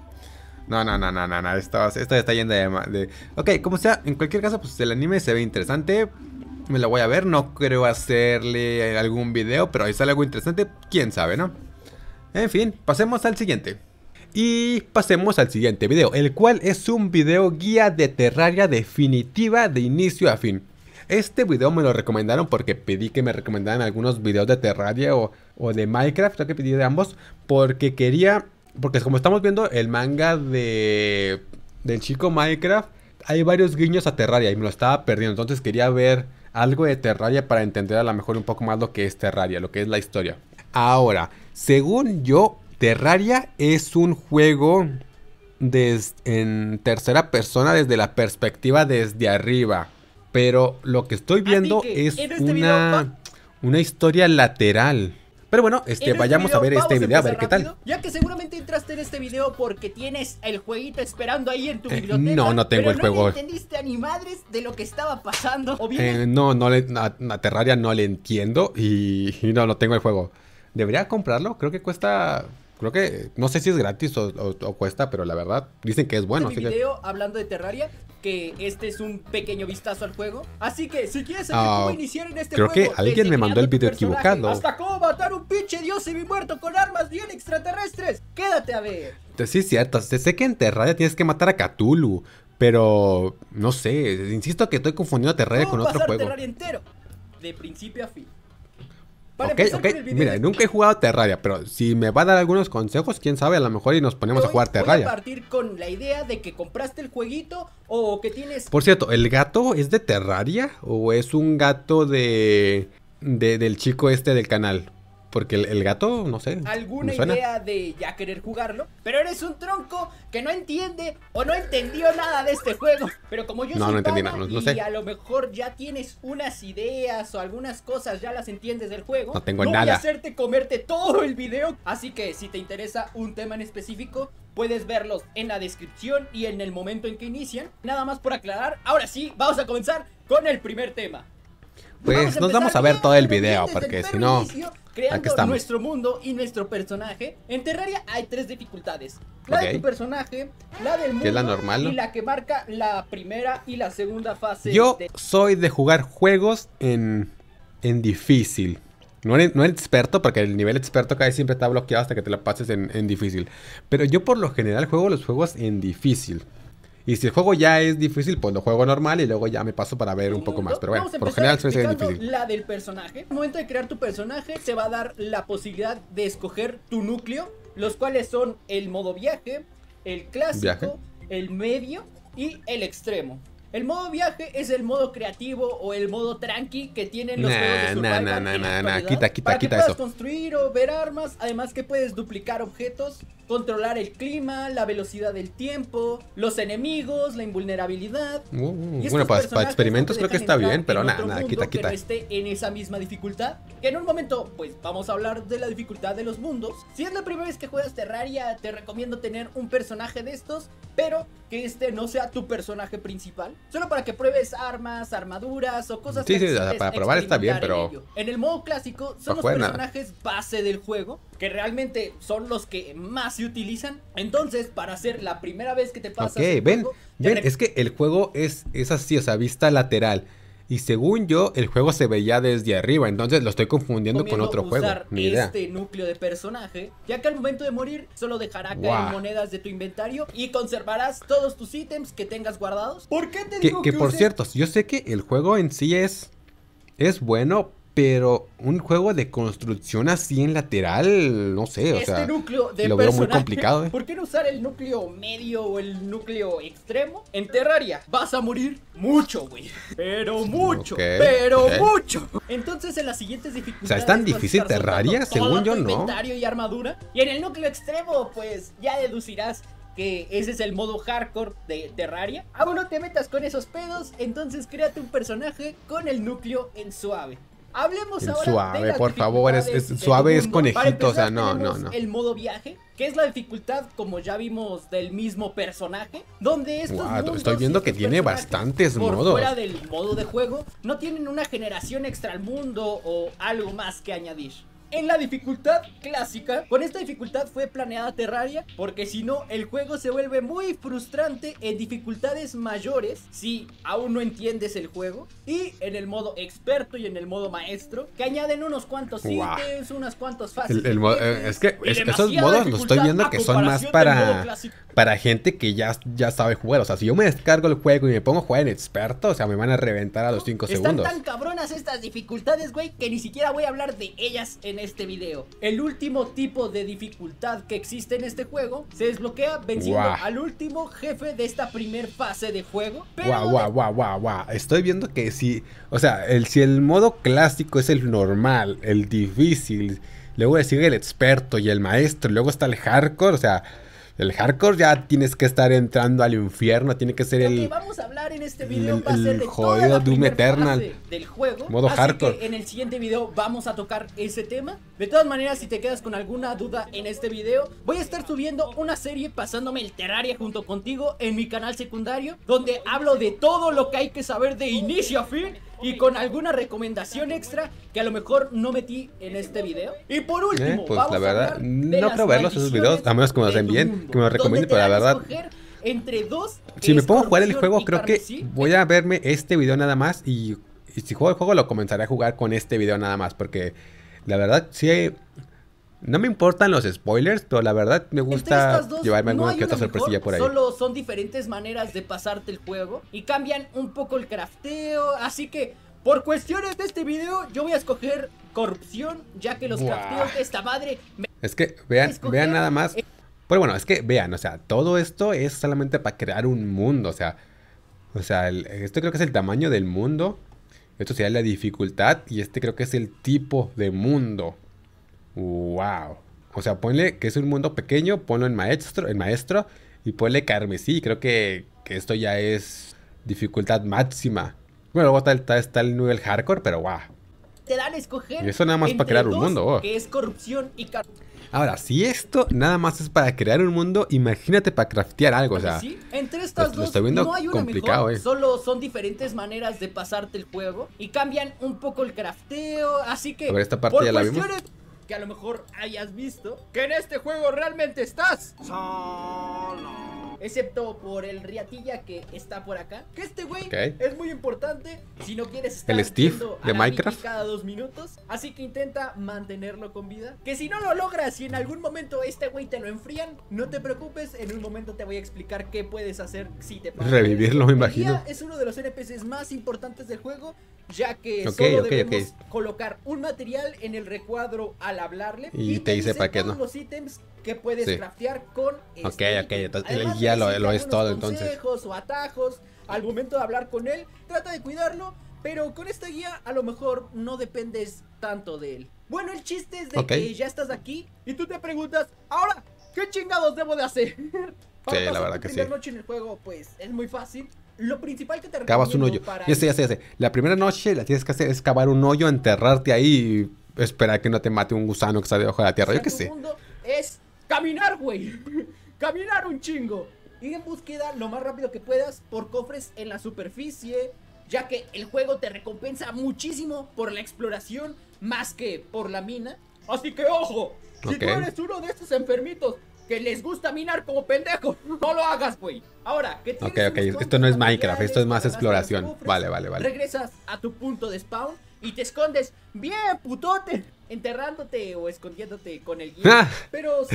S1: No, no, no, no, no, no. Esto, esto está yendo de, de... Ok, como sea, en cualquier caso, pues el anime se ve interesante. Me lo voy a ver, no creo hacerle algún video, pero ahí sale algo interesante, quién sabe, ¿no? En fin, pasemos al siguiente. Y pasemos al siguiente video, el cual es un video guía de Terraria definitiva de inicio a fin. Este video me lo recomendaron porque pedí que me recomendaran algunos videos de Terraria o, o de Minecraft, creo que pedí de ambos, porque quería, porque como estamos viendo el manga de del chico Minecraft, hay varios guiños a Terraria y me lo estaba perdiendo, entonces quería ver algo de Terraria para entender a lo mejor un poco más lo que es Terraria, lo que es la historia. Ahora, según yo, Terraria es un juego des, en tercera persona desde la perspectiva desde arriba. Pero lo que estoy viendo que es este una, una historia lateral. Pero bueno, este, este vayamos video, a ver este video a ver rápido, qué tal.
S7: Ya que seguramente entraste en este video porque tienes el jueguito esperando ahí en tu eh, biblioteca.
S1: No, no tengo
S7: pero
S1: el
S7: no
S1: juego.
S7: No entendiste ni madres de lo que estaba pasando. ¿O bien?
S1: Eh, no, no le, a, a Terraria no le entiendo y, y no, no tengo el juego. ¿Debería comprarlo? Creo que cuesta... Creo que, no sé si es gratis o, o, o cuesta, pero la verdad, dicen que es bueno.
S7: Este video que... hablando de Terraria, que este es un pequeño vistazo al juego. Así que, si quieres saber uh, cómo iniciar en este
S1: creo
S7: juego...
S1: Creo que alguien me mandó el video equivocado.
S7: Hasta cómo matar un pinche dios semi-muerto con armas bien extraterrestres. Quédate a ver.
S1: Sí, es cierto. Sé que en Terraria tienes que matar a Cthulhu, pero no sé. Insisto que estoy confundiendo Terraria con otro juego.
S7: Terraria entero, de principio a fin. Para
S1: ok,
S7: empezar
S1: ok.
S7: con el video
S1: Mira,
S7: de-
S1: nunca he jugado Terraria, pero si me va a dar algunos consejos, quién sabe, a lo mejor y nos ponemos a
S7: Hoy
S1: jugar
S7: Voy a
S1: Terraria.
S7: partir con la idea de que compraste el jueguito o que tienes...
S1: Por cierto, ¿el gato es de Terraria o es un gato de, de del chico este del canal? Porque el, el gato, no sé,
S7: alguna
S1: me suena.
S7: idea de ya querer jugarlo, pero eres un tronco que no entiende o no entendió nada de este juego. Pero como yo
S1: No,
S7: soy
S1: no entendí
S7: pana
S1: nada, no- no
S7: y
S1: sé.
S7: a lo mejor ya tienes unas ideas o algunas cosas ya las entiendes del juego,
S1: No tengo
S7: voy a
S1: nada.
S7: hacerte comerte todo el video. Así que si te interesa un tema en específico, puedes verlos en la descripción y en el momento en que inician. Nada más por aclarar, ahora sí, vamos a comenzar con el primer tema.
S1: Pues nos vamos a ver todo el video, porque si no,
S7: creando
S1: aquí estamos.
S7: nuestro mundo y nuestro personaje. En Terraria hay tres dificultades: la de
S1: Ok.
S7: tu personaje, la del mundo
S1: Que es la normal, ¿no?
S7: y la que marca la primera y la segunda fase.
S1: Yo
S7: de...
S1: soy de jugar juegos en, en difícil. No en, no en experto, porque el nivel experto casi siempre está bloqueado hasta que te lo pases en, en difícil. Pero yo por lo general juego los juegos en difícil. Y si el juego ya es difícil, pues lo juego normal y luego ya me paso para ver un poco más. Pero bueno,
S7: Vamos a
S1: por lo
S7: empezar
S1: general suele ser
S7: explicando
S1: difícil.
S7: la del personaje. Al momento de crear tu personaje te va a dar la posibilidad de escoger tu núcleo, los cuales son el modo viaje, el clásico,
S1: Viaje.
S7: el medio y el extremo. El modo viaje es el modo creativo o el modo tranqui que tienen los
S1: Nah,
S7: juegos de
S1: nah,
S7: survival
S1: nah,
S7: en
S1: nah,
S7: la
S1: nah,
S7: actualidad,
S1: quita, quita,
S7: para que
S1: quita
S7: puedas
S1: eso.
S7: construir o ver armas, además que puedes duplicar objetos, controlar el clima, la velocidad del tiempo, los enemigos, la invulnerabilidad.
S1: Uh,
S7: Y
S1: bueno,
S7: estos
S1: para, para
S7: personajes
S1: experimentos
S7: no te
S1: creo que
S7: dejan
S1: está
S7: entrar
S1: bien, pero
S7: en
S1: nada,
S7: otro
S1: nada,
S7: mundo
S1: quita,
S7: que
S1: quita.
S7: no esté en esa misma dificultad. Que en un momento, pues vamos a hablar de la dificultad de los mundos. Si es la primera vez que juegas Terraria, te recomiendo tener un personaje de estos, pero que este no sea tu personaje principal, solo para que pruebes armas, armaduras o cosas
S1: Sí,
S7: que
S1: sí,
S7: necesites
S1: para probar está bien,
S7: experimentar
S1: pero-
S7: en ello. En el modo clásico son
S1: Para
S7: los
S1: jugar nada.
S7: personajes base del juego, que realmente son los que más se utilizan. Entonces, para hacer la primera vez que te pasas
S1: Ok,
S7: el
S1: ven,
S7: juego, te
S1: ven,
S7: rec-
S1: es que el juego es, es así, o sea, vista lateral. Y según yo, el juego se veía desde arriba, entonces lo estoy confundiendo con
S7: recomiendo
S1: otro juego,
S7: usar
S1: ni idea.
S7: este núcleo de personaje, ya que al momento de morir solo dejará caer
S1: Guau.
S7: monedas de tu inventario y conservarás todos tus ítems que tengas guardados. ¿Por qué te
S1: Que,
S7: digo
S1: que
S7: que
S1: por
S7: uses-
S1: cierto, yo sé que el juego en sí es, es bueno, pero un juego de construcción así en lateral, no sé, o
S7: este
S1: sea,
S7: núcleo de
S1: lo veo muy
S7: personaje,
S1: complicado, ¿eh?
S7: ¿Por qué no usar el núcleo medio o el núcleo extremo? En Terraria vas a morir mucho, güey. Pero mucho,
S1: Ok,
S7: pero
S1: ok.
S7: mucho. Entonces en las siguientes dificultades
S1: O sea, ¿es tan
S7: vas a
S1: difícil
S7: estar
S1: Terraria?
S7: soltando todo
S1: Según yo,
S7: tu
S1: no.
S7: inventario y armadura. Y en el núcleo extremo, pues ya deducirás que ese es el modo hardcore de Terraria. Aún no te metas con esos pedos, entonces créate un personaje con el núcleo en suave. Hablemos
S1: En
S7: ahora
S1: suave,
S7: de las
S1: por favor, es-
S7: dificultades
S1: es-
S7: de tu
S1: suave es
S7: mundo. Para
S1: conejito, o sea,
S7: empezar,
S1: no, no,
S7: tenemos
S1: no.
S7: el modo viaje, que es la dificultad, como ya vimos, del mismo personaje, donde estos
S1: Guau,
S7: mundos
S1: estoy
S7: y
S1: viendo que
S7: estos
S1: tiene
S7: personajes,
S1: bastantes
S7: por
S1: modos.
S7: fuera del modo de juego, no tienen una generación extra al mundo o algo más que añadir. En la dificultad clásica, con esta dificultad fue planeada Terraria, porque si no, el juego se vuelve muy frustrante en dificultades mayores si aún no entiendes el juego. Y en el modo experto y en el modo maestro, que añaden unos cuantos
S1: Guau.
S7: ítems, unas cuantas fases.
S1: El- el
S7: de
S1: mo-
S7: jefes,
S1: eh, es que
S7: y
S1: es- esos
S7: demasiada
S1: modos los estoy
S7: dificultad
S1: viendo
S7: a
S1: que son más
S7: comparación del modo
S1: para,
S7: clásico.
S1: para gente que ya, ya sabe jugar. O sea, si yo me descargo el juego y me pongo a jugar en experto, o sea, me van a reventar a los cinco
S7: Están
S1: segundos.
S7: tan cabronas estas dificultades, güey, que ni siquiera voy a hablar de ellas en este video. El último tipo de dificultad que existe en este juego se desbloquea venciendo
S1: Guau.
S7: al último jefe de esta primer fase de juego. Pero
S1: Guau, guau, guau, guau, guau. Estoy viendo que si, o sea, el, si el modo clásico es el normal, el difícil, luego le sigue el experto y el maestro, y luego está el hardcore, o sea, el hardcore ya tienes que estar entrando al infierno, tiene que ser
S7: Lo que
S1: el...
S7: vamos a hablar en este video
S1: el-
S7: va a ser
S1: el
S7: de
S1: jodido
S7: toda la
S1: Doom
S7: primer
S1: Eternal.
S7: fase del juego.
S1: Modo
S7: así
S1: hardcore.
S7: que en el siguiente video vamos a tocar ese tema. De todas maneras, si te quedas con alguna duda en este video, voy a estar subiendo una serie pasándome el Terraria junto contigo en mi canal secundario, donde hablo de todo lo que hay que saber de inicio a fin y con alguna recomendación extra que a lo mejor no metí en este video. Y por último,
S1: Eh, pues
S7: vamos
S1: la
S7: a
S1: verdad,
S7: hablar de
S1: no
S7: las
S1: creo verlos esos videos, a menos que me los
S7: maldiciones
S1: den
S7: de
S1: bien,
S7: tu mundo,
S1: que me los recomienden,
S7: donde te
S1: pero la
S7: dan a
S1: verdad...
S7: escoger entre dos,
S1: Si me pongo a
S7: es
S1: jugar el
S7: corrupción
S1: juego,
S7: y
S1: creo que
S7: carmesí.
S1: voy a verme este video nada más. Y, y si juego el juego, lo comenzaré a jugar con este video nada más. Porque la verdad, sí. No me importan los spoilers, pero la verdad me
S7: Entre
S1: gusta
S7: estas dos,
S1: llevarme
S7: no
S1: alguna
S7: hay
S1: que otra
S7: una
S1: sorpresilla
S7: mejor,
S1: por ahí.
S7: Solo son diferentes maneras de pasarte el juego y cambian un poco el crafteo, así que por cuestiones de este video, yo voy a escoger corrupción, ya que los
S1: Buah.
S7: crafteos de esta madre... Me...
S1: Es que vean,
S7: escoger...
S1: vean nada más. Pero bueno, es que vean, o sea, todo esto es solamente para crear un mundo, o sea, o sea, el, esto creo que es el tamaño del mundo, esto sería la dificultad y este creo que es el tipo de mundo. Wow. O sea, ponle que es un mundo pequeño, ponlo en maestro, en maestro y ponle carmesí, creo que, que esto ya es dificultad máxima. Bueno, luego está, está, está el nivel hardcore, pero wow.
S7: Te dan a escoger.
S1: Y eso nada más
S7: entre
S1: para crear un
S7: dos,
S1: mundo. Oh.
S7: Que es corrupción y car...
S1: Ahora, si esto nada más es para crear un mundo, imagínate para craftear algo, o sea.
S7: ¿Sí? Entre estas
S1: lo,
S7: dos
S1: lo estoy viendo
S7: no hay una
S1: complicado,
S7: mejor,
S1: eh.
S7: solo son diferentes maneras de pasarte el juego y cambian un poco el crafteo, así que
S1: A ver, esta parte
S7: por
S1: ya la vimos.
S7: cuestiones que a lo mejor hayas visto que en este juego realmente estás solo. Excepto por el riatilla que está por acá. Que este güey
S1: okay.
S7: es muy importante si no quieres estar
S1: el Steve
S7: yendo a
S1: de
S7: la
S1: Minecraft
S7: cada dos minutos. Así que intenta mantenerlo con vida. Que si no lo logras y en algún momento este güey te lo enfrían, no te preocupes. En un momento te voy a explicar qué puedes hacer si te pasa.
S1: Revivirlo, me imagino.
S7: Es uno de los N P Cs más importantes del juego, ya que
S1: okay,
S7: solo
S1: okay,
S7: debemos
S1: okay.
S7: colocar un material en el recuadro al hablarle.
S1: Y,
S7: y
S1: te dice para qué, ¿no?
S7: los ítems que puedes
S1: sí.
S7: craftear con
S1: Ok,
S7: este
S1: ok, entonces
S7: Además
S1: el guía lo, lo es todo
S7: consejos
S1: entonces.
S7: o atajos al momento de hablar con él, trata de cuidarlo, pero con esta guía a lo mejor no dependes tanto de él. Bueno, el chiste es de okay. que ya estás aquí y tú te preguntas, ahora, ¿qué chingados debo de hacer? Para
S1: sí,
S7: pasar
S1: la verdad
S7: tu
S1: que sí.
S7: primera noche en el juego, pues es muy fácil. Lo principal que te recomiendo
S1: Cavas un hoyo.
S7: para
S1: Ya sé, ya sé, ya sé. La primera noche la tienes que hacer es cavar un hoyo, enterrarte ahí y esperar que no te mate un gusano que está debajo de la tierra. Yo qué sé.
S7: Es caminar, güey. Caminar un chingo. Ir en búsqueda lo más rápido que puedas por cofres en la superficie, ya que el juego te recompensa muchísimo por la exploración más que por la mina. Así que ojo, si okay. tú eres uno de estos enfermitos que les gusta minar como pendejo, no lo hagas, güey. Ahora, que
S1: Ok, ok, esto no es Minecraft, esto es más exploración. Cofres, vale, vale, vale.
S7: Regresas a tu punto de spawn y te escondes bien, putote, enterrándote o escondiéndote con el guía. Pero...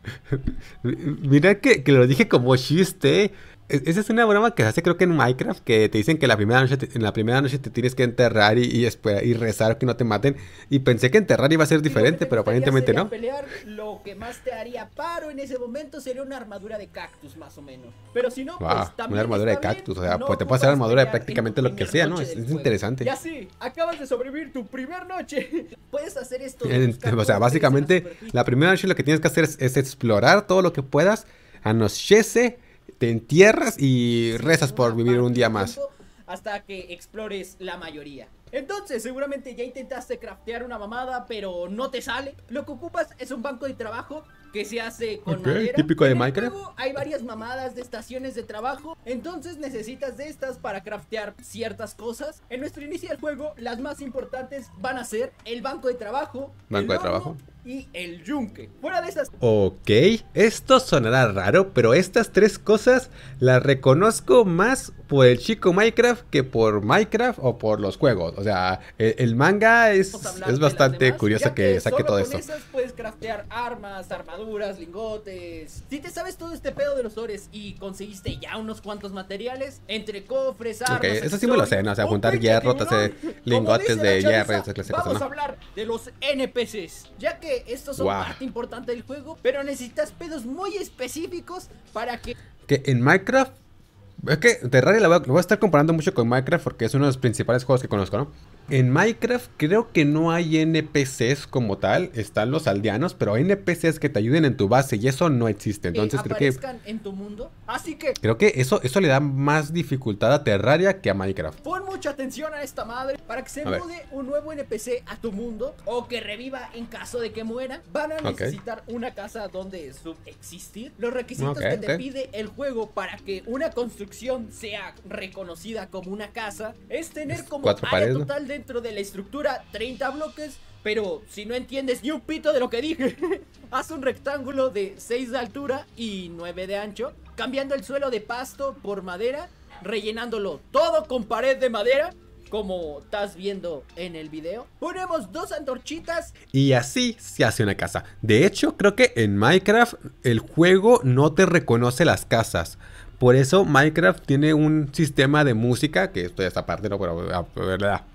S1: Mira que, que lo dije como chiste. Esa es una broma que se hace creo que en Minecraft, que te dicen que la primera noche te, en la primera noche te tienes que enterrar y, y, esperar, y rezar que no te maten. Y pensé que enterrar iba a ser diferente, pero aparentemente no.
S7: Pelear, lo que más te haría paro en ese momento sería una armadura de cactus, más o menos. Pero si no,
S1: wow,
S7: pues también
S1: una armadura de cactus, o sea,
S7: no
S1: pues te puede hacer armadura de prácticamente lo que sea, ¿no? Es, es interesante.
S7: Ya sí, acabas de sobrevivir tu primer noche. Puedes hacer esto.
S1: En, o sea, básicamente la primera noche lo que tienes que hacer es, es explorar todo lo que puedas. Anochece, te entierras y rezas por vivir un día más.
S7: Hasta que explores la mayoría. Entonces, seguramente ya intentaste craftear una mamada, pero no te sale. Lo que ocupas es un banco de trabajo que se hace con
S1: okay,
S7: madera.
S1: Típico de
S7: en
S1: Minecraft.
S7: Juego hay varias mamadas de estaciones de trabajo, entonces necesitas de estas para craftear ciertas cosas. En nuestro inicio del juego, las más importantes van a ser el banco de trabajo,
S1: banco
S7: el
S1: de trabajo
S7: y el yunque. Fuera de esas.
S1: Ok, esto sonará raro, pero estas tres cosas las reconozco más por el chico Minecraft que por Minecraft o por los juegos. O sea, el, el manga es, es bastante curioso que, que saque todo esto.
S7: Con esas puedes craftear armas, armaduras, lingotes. Si te sabes todo este pedo de los ores y conseguiste ya unos cuantos materiales, entre cofres, armas.
S1: Ok, eso sí me lo sé, ¿no? O sea, juntar hierro, hacer lingotes de hierro, esa clase de cosas, ¿no?
S7: Vamos a hablar de los N P Cs, ya que estos son wow. parte importante del juego, pero necesitas pedos muy específicos para que...
S1: Que en Minecraft... Es que Terraria lo voy, a, lo voy a estar comparando mucho con Minecraft porque es uno de los principales juegos que conozco, ¿no? En Minecraft creo que no hay N P Cs como tal, están los aldeanos, pero N P Cs que te ayuden en tu base y eso no existe, entonces
S7: eh,
S1: creo que...
S7: en tu mundo, así que...
S1: Creo que eso, eso le da más dificultad a Terraria que a Minecraft.
S7: Pon mucha atención a esta madre para que se mude un nuevo N P C a tu mundo o que reviva en caso de que muera. Van a necesitar okay. una casa donde subexistir. Los requisitos okay, que te okay. pide el juego para que una construcción sea reconocida como una casa es tener como
S1: Cuatro
S7: área
S1: paredes,
S7: total de dentro de la estructura treinta bloques, pero si no entiendes ni un pito de lo que dije, haz un rectángulo de seis de altura y nueve de ancho, cambiando el suelo de pasto por madera, rellenándolo todo con pared de madera, como estás viendo en el video. Ponemos dos antorchitas
S1: y así se hace una casa. De hecho, creo que en Minecraft el juego no te reconoce las casas. Por eso Minecraft tiene un sistema de música, que esto ya está aparte, ¿no? Pero, ¿verdad?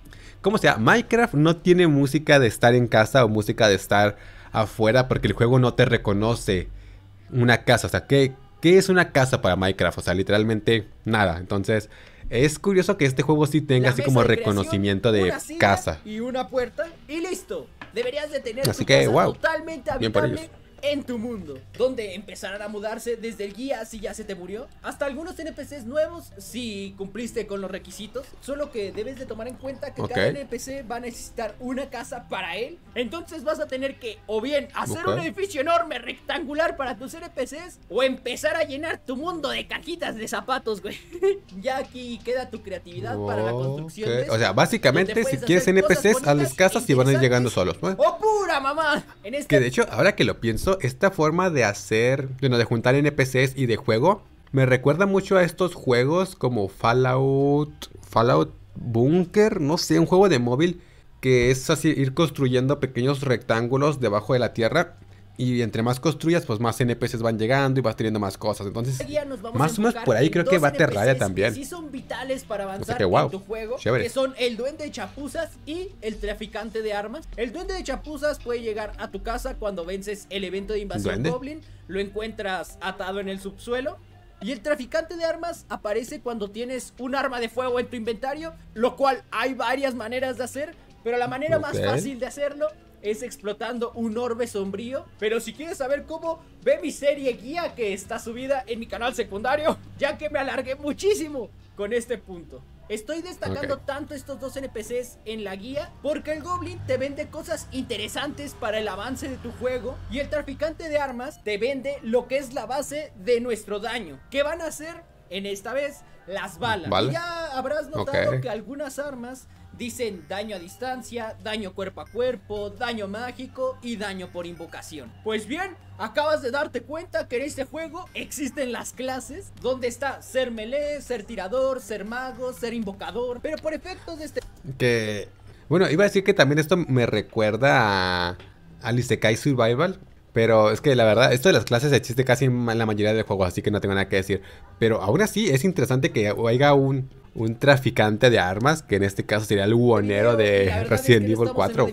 S1: ¿cómo se llama? Minecraft no tiene música de estar en casa o música de estar afuera porque el juego no te reconoce una casa. O sea, ¿qué, qué es una casa para Minecraft? O sea, literalmente nada. Entonces, es curioso que este juego sí tenga así como de reconocimiento de casa.
S7: Y una puerta y listo. Deberías de tener
S1: así
S7: tu
S1: que,
S7: casa
S1: wow,
S7: totalmente habitable en tu mundo, donde empezarán a mudarse desde el guía si ya se te murió, hasta algunos N P Cs nuevos si cumpliste con los requisitos. Solo que debes de tomar en cuenta que okay. cada N P C va a necesitar una casa para él. Entonces vas a tener que o bien hacer okay. un edificio enorme rectangular para tus N P Cs, o empezar a llenar tu mundo de cajitas de zapatos, güey. Ya aquí queda tu creatividad okay. para la construcción de esto.
S1: O sea, básicamente si quieres N P Cs, hazles casas y van a ir llegando solos, ¿no?
S7: ¡Oh, pura mamá! En este...
S1: Que de hecho, ahora que lo pienso, esta forma de hacer, bueno, de juntar N P Cs y de juego, me recuerda mucho a estos juegos como Fallout, Fallout Bunker, no sé, un juego de móvil que es así, ir construyendo pequeños rectángulos debajo de la tierra. Y entre más construyas, pues más N P Cs van llegando y vas teniendo más cosas. Entonces, más o menos por ahí creo que va Terraria también.
S7: Sí son vitales para avanzar
S1: que, wow,
S7: en tu juego,
S1: chévere.
S7: Que son el duende de chapuzas y el traficante de armas. El duende de chapuzas puede llegar a tu casa cuando vences el evento de invasión
S1: ¿Duende?
S7: Goblin. Lo encuentras atado en el subsuelo. Y el traficante de armas aparece cuando tienes un arma de fuego en tu inventario, lo cual hay varias maneras de hacer, pero la manera okay. más fácil de hacerlo es explotando un orbe sombrío. Pero si quieres saber cómo, ve mi serie guía que está subida en mi canal secundario, ya que me alargué muchísimo con este punto. Estoy destacando okay. tanto estos dos N P Cs en la guía porque el Goblin te vende cosas interesantes para el avance de tu juego, y el traficante de armas te vende lo que es la base de nuestro daño, que van a ser en esta vez las balas. ¿Vale? Y ya habrás notado okay. que algunas armas dicen daño a distancia, daño cuerpo a cuerpo, daño mágico y daño por invocación. Pues bien, acabas de darte cuenta que en este juego existen las clases, donde está ser melee, ser tirador, ser mago, ser invocador, pero por efectos de este...
S1: Que... Bueno, iba a decir que también esto me recuerda a al Isekai Survival, pero es que la verdad, esto de las clases existe casi en la mayoría de juegos, así que no tengo nada que decir. Pero aún así es interesante que haya un... un traficante de armas, que en este caso sería el buhonero de Resident es que Evil cuatro.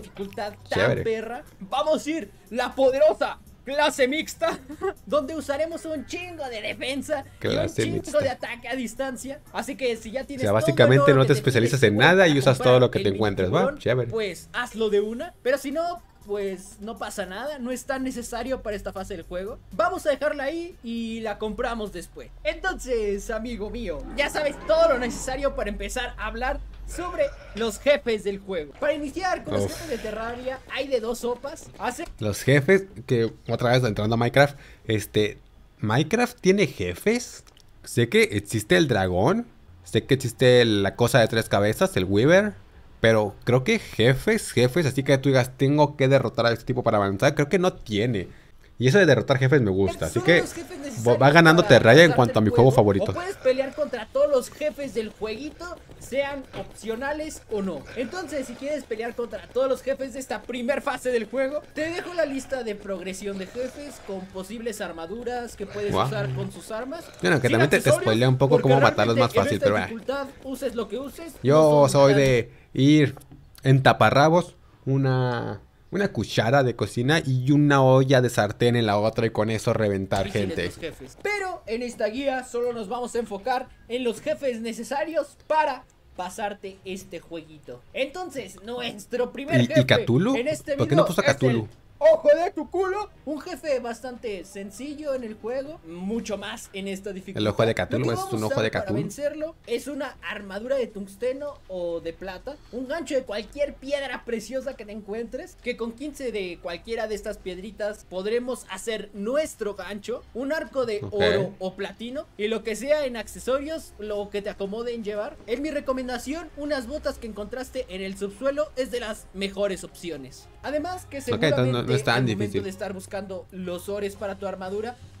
S7: Tan perra. Vamos a ir la poderosa clase mixta, donde usaremos un chingo de defensa clase y un chingo mixta. de ataque a distancia. Así que si ya tienes,
S1: o sea, básicamente no te especializas en nada y usas todo lo que te encuentres, ¿va? Chévere.
S7: Pues hazlo de una, pero si no, pues no pasa nada, no es tan necesario para esta fase del juego. Vamos a dejarla ahí y la compramos después. Entonces, amigo mío, ya sabes todo lo necesario para empezar a hablar sobre los jefes del juego. Para iniciar con Uf. los jefes de Terraria, hay de dos sopas. Hace...
S1: Los jefes, que otra vez entrando a Minecraft, este, ¿Minecraft tiene jefes? Sé que existe el dragón, sé que existe la cosa de tres cabezas, el Weaver. Pero creo que jefes, jefes, así que tú digas, tengo que derrotar a este tipo para avanzar, creo que no tiene. Y eso de derrotar jefes me gusta, así que va ganando Terraria en cuanto a mi juego favorito.
S7: O puedes pelear contra todos los jefes del jueguito, sean opcionales o no. Entonces, si quieres pelear contra todos los jefes de esta primer fase del juego, te dejo la lista de progresión de jefes con posibles armaduras que puedes wow. usar con sus armas.
S1: Bueno, que también te, te spoilea un poco cómo matarlos más fácil, pero
S7: dificultad, uses lo que uses.
S1: Yo no soy de ir en taparrabos, una... una cuchara de cocina y una olla de sartén en la otra y con eso reventar gente.
S7: Pero en esta guía solo nos vamos a enfocar en los jefes necesarios para pasarte este jueguito. Entonces, nuestro primer
S1: ¿Y,
S7: jefe
S1: ¿y Cthulhu?
S7: en este
S1: ¿Por qué no puso Cthulhu?
S7: Ojo de tu culo, un jefe bastante sencillo en el juego, mucho más en esta dificultad.
S1: El ojo de Cthulhu, es un ojo de Cthulhu.
S7: Para vencerlo es una armadura de tungsteno o de plata, un gancho de cualquier piedra preciosa que te encuentres, que con quince de cualquiera de estas piedritas podremos hacer nuestro gancho, un arco de okay. oro o platino y lo que sea en accesorios, lo que te acomode en llevar. En mi recomendación, unas botas que encontraste en el subsuelo es de las mejores opciones. Además que seguramente okay, no, no es tan al momento difícil de estar buscando los ores para tu armadura,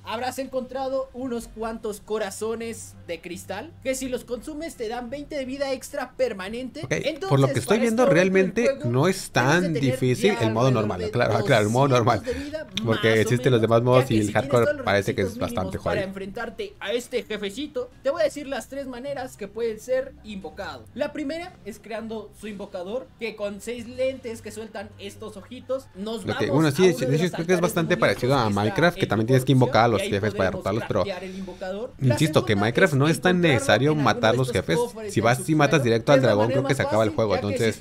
S7: habrás encontrado unos cuantos corazones de cristal que si los consumes te dan veinte de vida extra permanente.
S1: Okay.
S7: Entonces,
S1: por lo que estoy viendo realmente juego, no es tan difícil el modo normal, claro, claro, el modo normal, porque existen los demás modos y el si hardcore parece que es bastante jodido.
S7: Para enfrentarte a este jefecito, te voy a decir las tres maneras que pueden ser invocado. La primera es creando su invocador, que con seis lentes que sueltan estos ojitos nos vamos
S1: okay, bueno, sí,
S7: a uno
S1: sí,
S7: de
S1: sí creo que es bastante parecido a Minecraft, que también tienes que invocar a los jefes para derrotarlos, pero insisto que Minecraft no es tan necesario matar los jefes. Si vas y matas directo al dragón, creo que se acaba el juego. Entonces,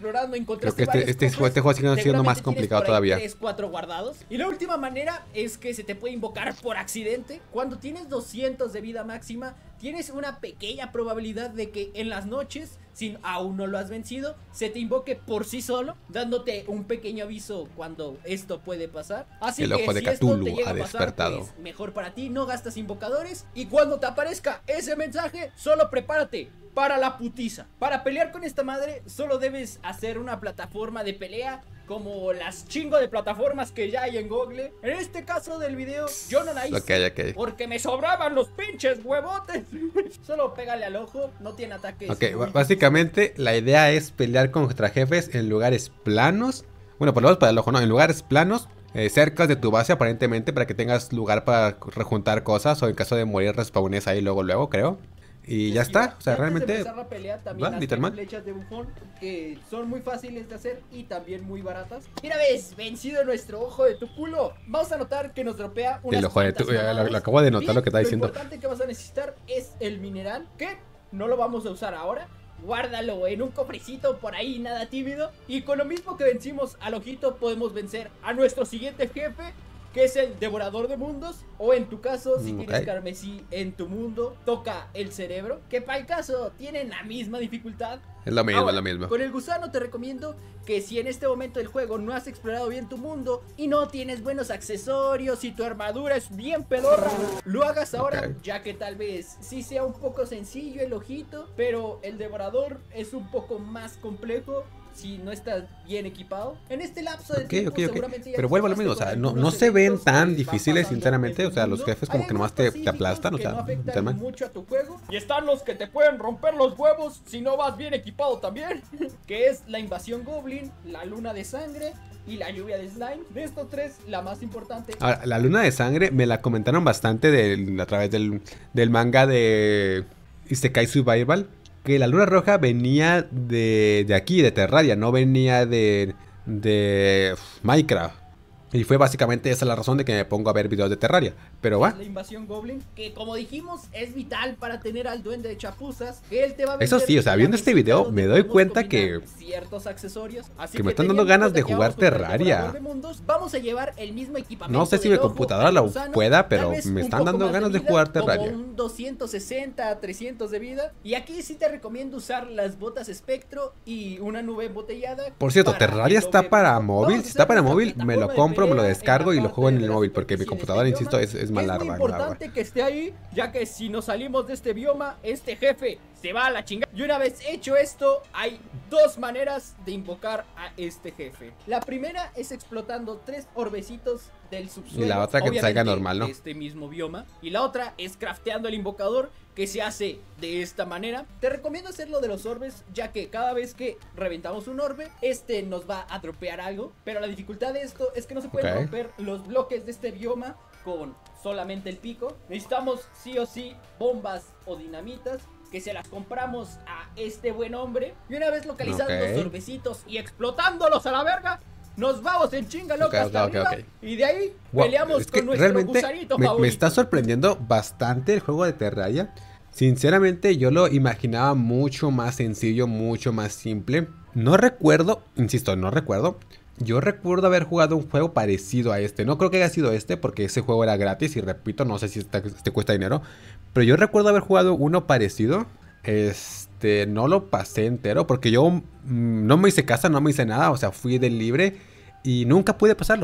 S1: creo que este, este, este juego sigue siendo más complicado todavía.
S7: tres, cuatro guardados. Y la última manera es que se te puede invocar por accidente. Cuando tienes doscientos de vida máxima, tienes una pequeña probabilidad de que en las noches, si aún no lo has vencido, se te invoque por sí solo, dándote un pequeño aviso cuando esto puede pasar. Así
S1: el ojo
S7: que
S1: de
S7: si
S1: Cthulhu
S7: esto te llega
S1: ha
S7: a pasar,
S1: despertado.
S7: pues, mejor para ti, no gastas invocadores. Y cuando te aparezca ese mensaje, solo prepárate para la putiza. Para pelear con esta madre, solo debes hacer una plataforma de pelea como las chingo de plataformas que ya hay en Google. En este caso del video, yo no la hice
S1: okay, okay.
S7: porque me sobraban los pinches huevotes. Solo pégale al ojo, no tiene ataques.
S1: Ok, básicamente la idea es pelear contra jefes en lugares planos. Bueno, por lo menos para el ojo, no, en lugares planos, eh, cerca de tu base aparentemente, para que tengas lugar para rejuntar cosas, o en caso de morir respawnes ahí luego, luego, creo. Y ya está, o sea, realmente
S7: la pelea, también
S1: ¿va?
S7: las
S1: Literalmente
S7: flechas de bufón, que son muy fáciles de hacer y también muy baratas. Mira, ves, vencido nuestro ojo de tu culo, vamos a notar que nos dropea unas
S1: el ojo de tu,
S7: mamadas.
S1: lo, lo acabo de notar. Bien, lo que está diciendo.
S7: Lo importante que vas a necesitar es el mineral, que no lo vamos a usar ahora. Guárdalo en un cofrecito por ahí, nada tímido. Y con lo mismo que vencimos al ojito, podemos vencer a nuestro siguiente jefe, que es el devorador de mundos. O en tu caso, si okay. tienes carmesí en tu mundo, toca el cerebro, que para el caso tienen la misma dificultad.
S1: Es lo mismo,
S7: Ahora,
S1: es lo mismo.
S7: Con el gusano te recomiendo que si en este momento del juego no has explorado bien tu mundo y no tienes buenos accesorios y tu armadura es bien pedorra, lo hagas ahora, okay. ya que tal vez sí sea un poco sencillo el ojito, pero el devorador es un poco más complejo si no estás bien equipado. En este lapso de
S1: okay,
S7: tiempo
S1: okay, okay.
S7: seguramente ya
S1: pero vuelvo a lo mismo, o sea, no, no se ven tan difíciles sinceramente, o sea, los jefes como que nomás te, te aplastan, o sea,
S7: no afectan mucho a tu juego. Y están los que te pueden romper los huevos si no vas bien equipado también, que es la invasión goblin, la luna de sangre y la lluvia de slime. De estos tres, la más importante.
S1: Ahora, la luna de sangre me la comentaron bastante de, a través del, del manga de Isekai Survival, que la luna roja venía de, de aquí, de Terraria, no venía de, de Minecraft. Y fue básicamente esa la razón de que me pongo a ver videos de Terraria. Pero va.
S7: La invasión goblin, que como dijimos, es vital para tener al duende de chapuzas. Que él te va a
S1: Eso sí, o sea, viendo este video me doy cuenta que
S7: ciertos accesorios. Así
S1: que me están dando ganas de jugar Terraria.
S7: De mundos, vamos a llevar el mismo equipamiento.
S1: No sé si mi computadora lo pueda, pero me están dando ganas de, de jugar Terraria.
S7: Como un doscientos sesenta, trescientos de vida. Y aquí sí te recomiendo usar las botas espectro y una nube embotellada.
S1: Por cierto, Terraria está para móvil. Si está para móvil, me lo compro, me lo descargo y lo juego en el móvil, porque mi computadora, insisto, es, es más larga.
S7: Es muy importante que esté ahí, ya que si nos salimos de este bioma, este jefe se va a la chingada. Y una vez hecho esto, hay dos maneras de invocar a este jefe. La primera es explotando tres orbecitos del subsuelo.
S1: Y la otra que te salga normal, ¿no?
S7: De este mismo bioma. Y la otra es crafteando el invocador, que se hace de esta manera. Te recomiendo hacerlo de los orbes, ya que cada vez que reventamos un orbe, este nos va a dropear algo. Pero la dificultad de esto es que no se pueden okay. romper los bloques de este bioma con solamente el pico. Necesitamos sí o sí bombas o dinamitas, que se las compramos a este buen hombre. Y una vez localizados okay. los orbecitos y explotándolos a la verga, nos vamos en chinga loca okay, hasta okay, arriba okay. Y de ahí wow, peleamos es que con nuestro gusanito
S1: me,
S7: favorito.
S1: Me está sorprendiendo bastante el juego de Terraria. Sinceramente yo lo imaginaba mucho más sencillo, mucho más simple. No recuerdo, insisto, no recuerdo. Yo recuerdo haber jugado un juego parecido a este. No creo que haya sido este, porque ese juego era gratis. Y repito, no sé si este, este cuesta dinero. Pero yo recuerdo haber jugado uno parecido. Este, no lo pasé entero, porque yo mmm, no me hice casa, no me hice nada. O sea, fui del libre y nunca pude pasarlo.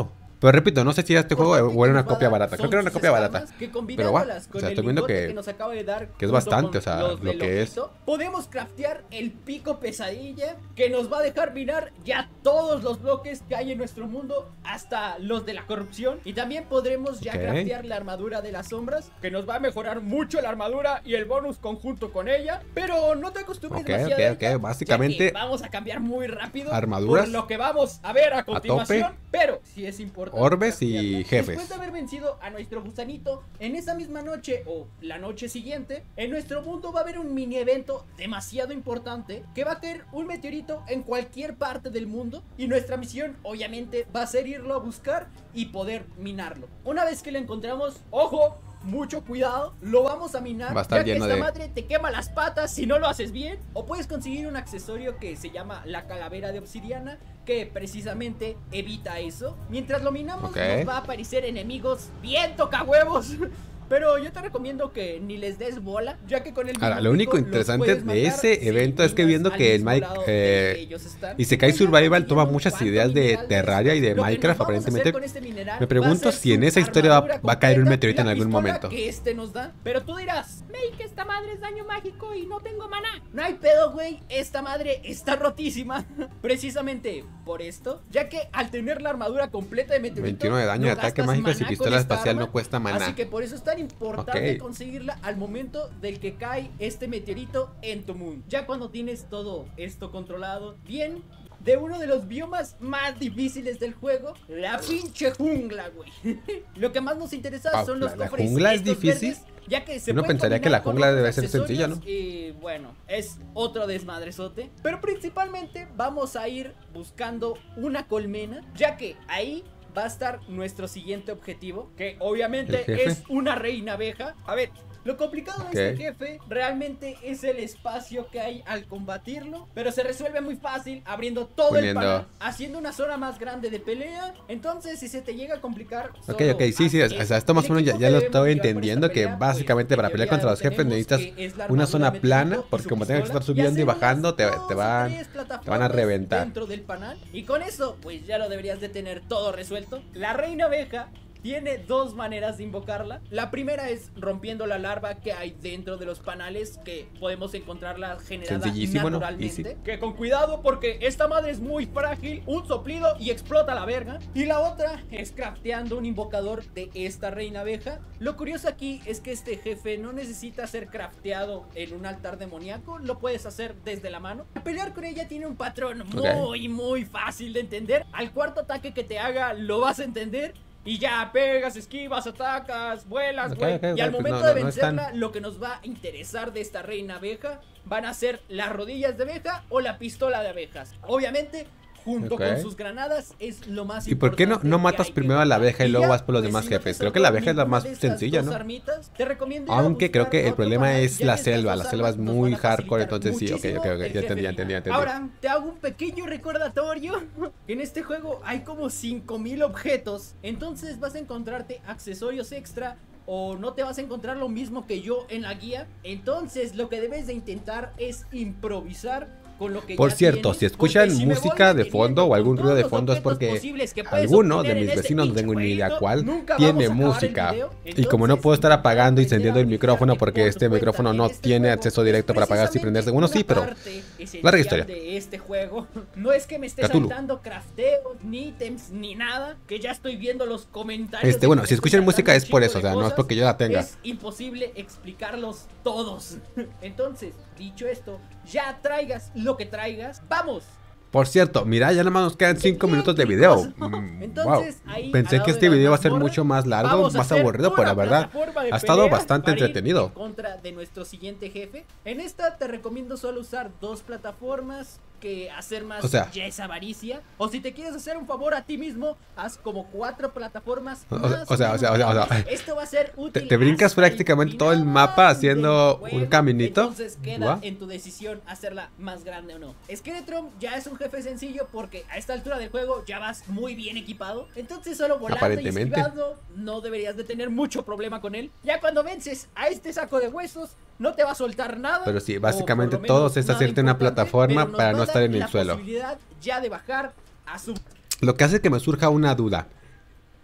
S1: Pero repito, no sé si este juego o era una copia barata. Creo que era una copia barata. Pero va, o sea, estoy viendo que, que es bastante, o sea, lo que es.
S7: Podemos craftear el pico pesadilla que nos va a dejar minar ya todos los bloques que hay en nuestro mundo, hasta los de la corrupción. Y también podremos ya okay. craftear la armadura de las sombras, que nos va a mejorar mucho la armadura y el bonus conjunto con ella. Pero no te acostumbres
S1: okay,
S7: demasiado.
S1: Ok, ok, básicamente
S7: vamos a cambiar muy rápido
S1: armaduras,
S7: por lo que vamos a ver a continuación. A pero si es importante
S1: orbes y jefes.
S7: Después de haber vencido a nuestro gusanito, en esa misma noche o la noche siguiente, en nuestro mundo va a haber un mini evento demasiado importante, que va a caer un meteorito en cualquier parte del mundo, y nuestra misión obviamente va a ser irlo a buscar y poder minarlo. Una vez que lo encontramos, ojo, mucho cuidado, lo vamos a minar,
S1: va a estar
S7: ya que
S1: lleno
S7: esta
S1: de...
S7: madre te quema las patas si no lo haces bien. O puedes conseguir un accesorio que se llama la calavera de obsidiana, que precisamente evita eso. Mientras lo minamos okay. nos va a aparecer enemigos bien tocahuevos. Pero yo te recomiendo que ni les des bola, ya que con el
S1: Ahora, lo único interesante de ese evento es que viendo que el Mike eh, Isekai Survival toma muchas ideas de Terraria y de Minecraft, aparentemente. Este me pregunto si en esa historia va, va a caer un meteorito en algún momento.
S7: Que este nos da. Pero tú dirás, Make, esta madre es daño mágico y no tengo maná. No hay pedo, güey, esta madre está rotísima. Precisamente por esto, ya que al tener la armadura completa de meteorito,
S1: veintiuno de daño de ataque mágico y pistola espacial no cuesta maná.
S7: Así que por eso está importante okay. conseguirla al momento del que cae este meteorito en tu mundo. Ya cuando tienes todo esto controlado bien, de uno de los biomas más difíciles del juego, la pinche jungla, güey. Lo que más nos interesa ah, son los
S1: la,
S7: cofres.
S1: ¿La jungla es difícil?
S7: Verdes, ya que se
S1: Uno pensaría que la jungla debe ser sencilla, ¿no?
S7: Y bueno, es otro desmadrezote. Pero principalmente vamos a ir buscando una colmena, ya que ahí va a estar nuestro siguiente objetivo, que obviamente es una reina abeja. A ver, lo complicado okay. de este jefe realmente es el espacio que hay al combatirlo, pero se resuelve muy fácil abriendo todo Poniendo. el panel, haciendo una zona más grande de pelea. Entonces si se te llega a complicar,
S1: ok, ok, sí, sí, o sea, esto más o menos ya, ya lo estoy entendiendo, pelea, que básicamente pues, para pelear contra los jefes necesitas una zona plana, porque como tengas que estar subiendo y bajando, te, te, van, te van a reventar
S7: dentro del panel. Y con eso pues ya lo deberías de tener todo resuelto. La reina abeja tiene dos maneras de invocarla. La primera es rompiendo la larva que hay dentro de los panales, que podemos encontrarla generada naturalmente. ¿No? Que con cuidado, porque esta madre es muy frágil, un soplido y explota la verga. Y la otra es crafteando un invocador de esta reina abeja. Lo curioso aquí es que este jefe no necesita ser crafteado en un altar demoníaco, lo puedes hacer desde la mano. Pelear con ella tiene un patrón okay. muy muy fácil de entender. Al cuarto ataque que te haga lo vas a entender. Y ya pegas, esquivas, atacas, vuelas, güey. Okay, okay, y al momento no, de vencerla, no tan... lo que nos va a interesar de esta reina abeja van a ser las rodillas de abeja o la pistola de abejas. Obviamente, junto okay. con sus granadas, es lo más importante.
S1: ¿Y por qué no, no matas primero a la abeja y luego vas por los demás jefes? Creo que la abeja es la más sencilla, ¿no?
S7: Armitas, te recomiendo
S1: Aunque creo que el problema es la selva. La selva es muy hardcore, entonces sí, ok, ok, ok, ya entendí, entendí, entendí.
S7: Ahora, te hago un pequeño recordatorio. En este juego hay como cinco mil objetos, entonces vas a encontrarte accesorios extra, o no te vas a encontrar lo mismo que yo en la guía. Entonces lo que debes de intentar es improvisar con lo que
S1: Por
S7: ya
S1: cierto,
S7: tienes,
S1: si escuchan
S7: si
S1: música de fondo o algún ruido de fondo es porque alguno de mis vecinos, no tengo ni idea cuál, tiene música. Y como no puedo estar apagando y encendiendo el micrófono porque este micrófono no tiene acceso directo para apagarse y prenderse, bueno, sí, pero larga historia.
S7: De este juego no es que me esté
S1: Cthulhu.
S7: saltando crafteos, ni ítems, ni nada, que ya estoy viendo los comentarios.
S1: Este, bueno, si escuchan música es por eso, o sea, no es porque yo la tenga.
S7: Es imposible explicarlos todos. Entonces, dicho esto, ya traigas lo que traigas, ¡vamos!
S1: Por cierto, mira, ya nada más nos quedan cinco minutos de video. Mm, Entonces, wow. ahí, Pensé que este video iba a ser mucho más largo, más aburrido, pero la verdad ha estado bastante entretenido.
S7: En contra de nuestro siguiente jefe. En esta te recomiendo solo usar dos plataformas, que hacer más, o sea, ya es avaricia. O si te quieres hacer un favor a ti mismo, haz como cuatro plataformas.
S1: O, más o, sea, o, sea, o sea, o sea,
S7: esto va a ser útil.
S1: Te, te brincas prácticamente todo el mapa haciendo un caminito.
S7: Entonces queda wow. en tu decisión hacerla más grande o no. Skeletron ya es un jefe sencillo porque a esta altura del juego ya vas muy bien equipado. Entonces solo volando y esquivando no deberías de tener mucho problema con él. Ya cuando vences a este saco de huesos, no te va a soltar nada.
S1: Pero sí, básicamente todos es hacerte una plataforma para no estar en el suelo.
S7: Ya de bajar a su...
S1: Lo que hace que me surja una duda.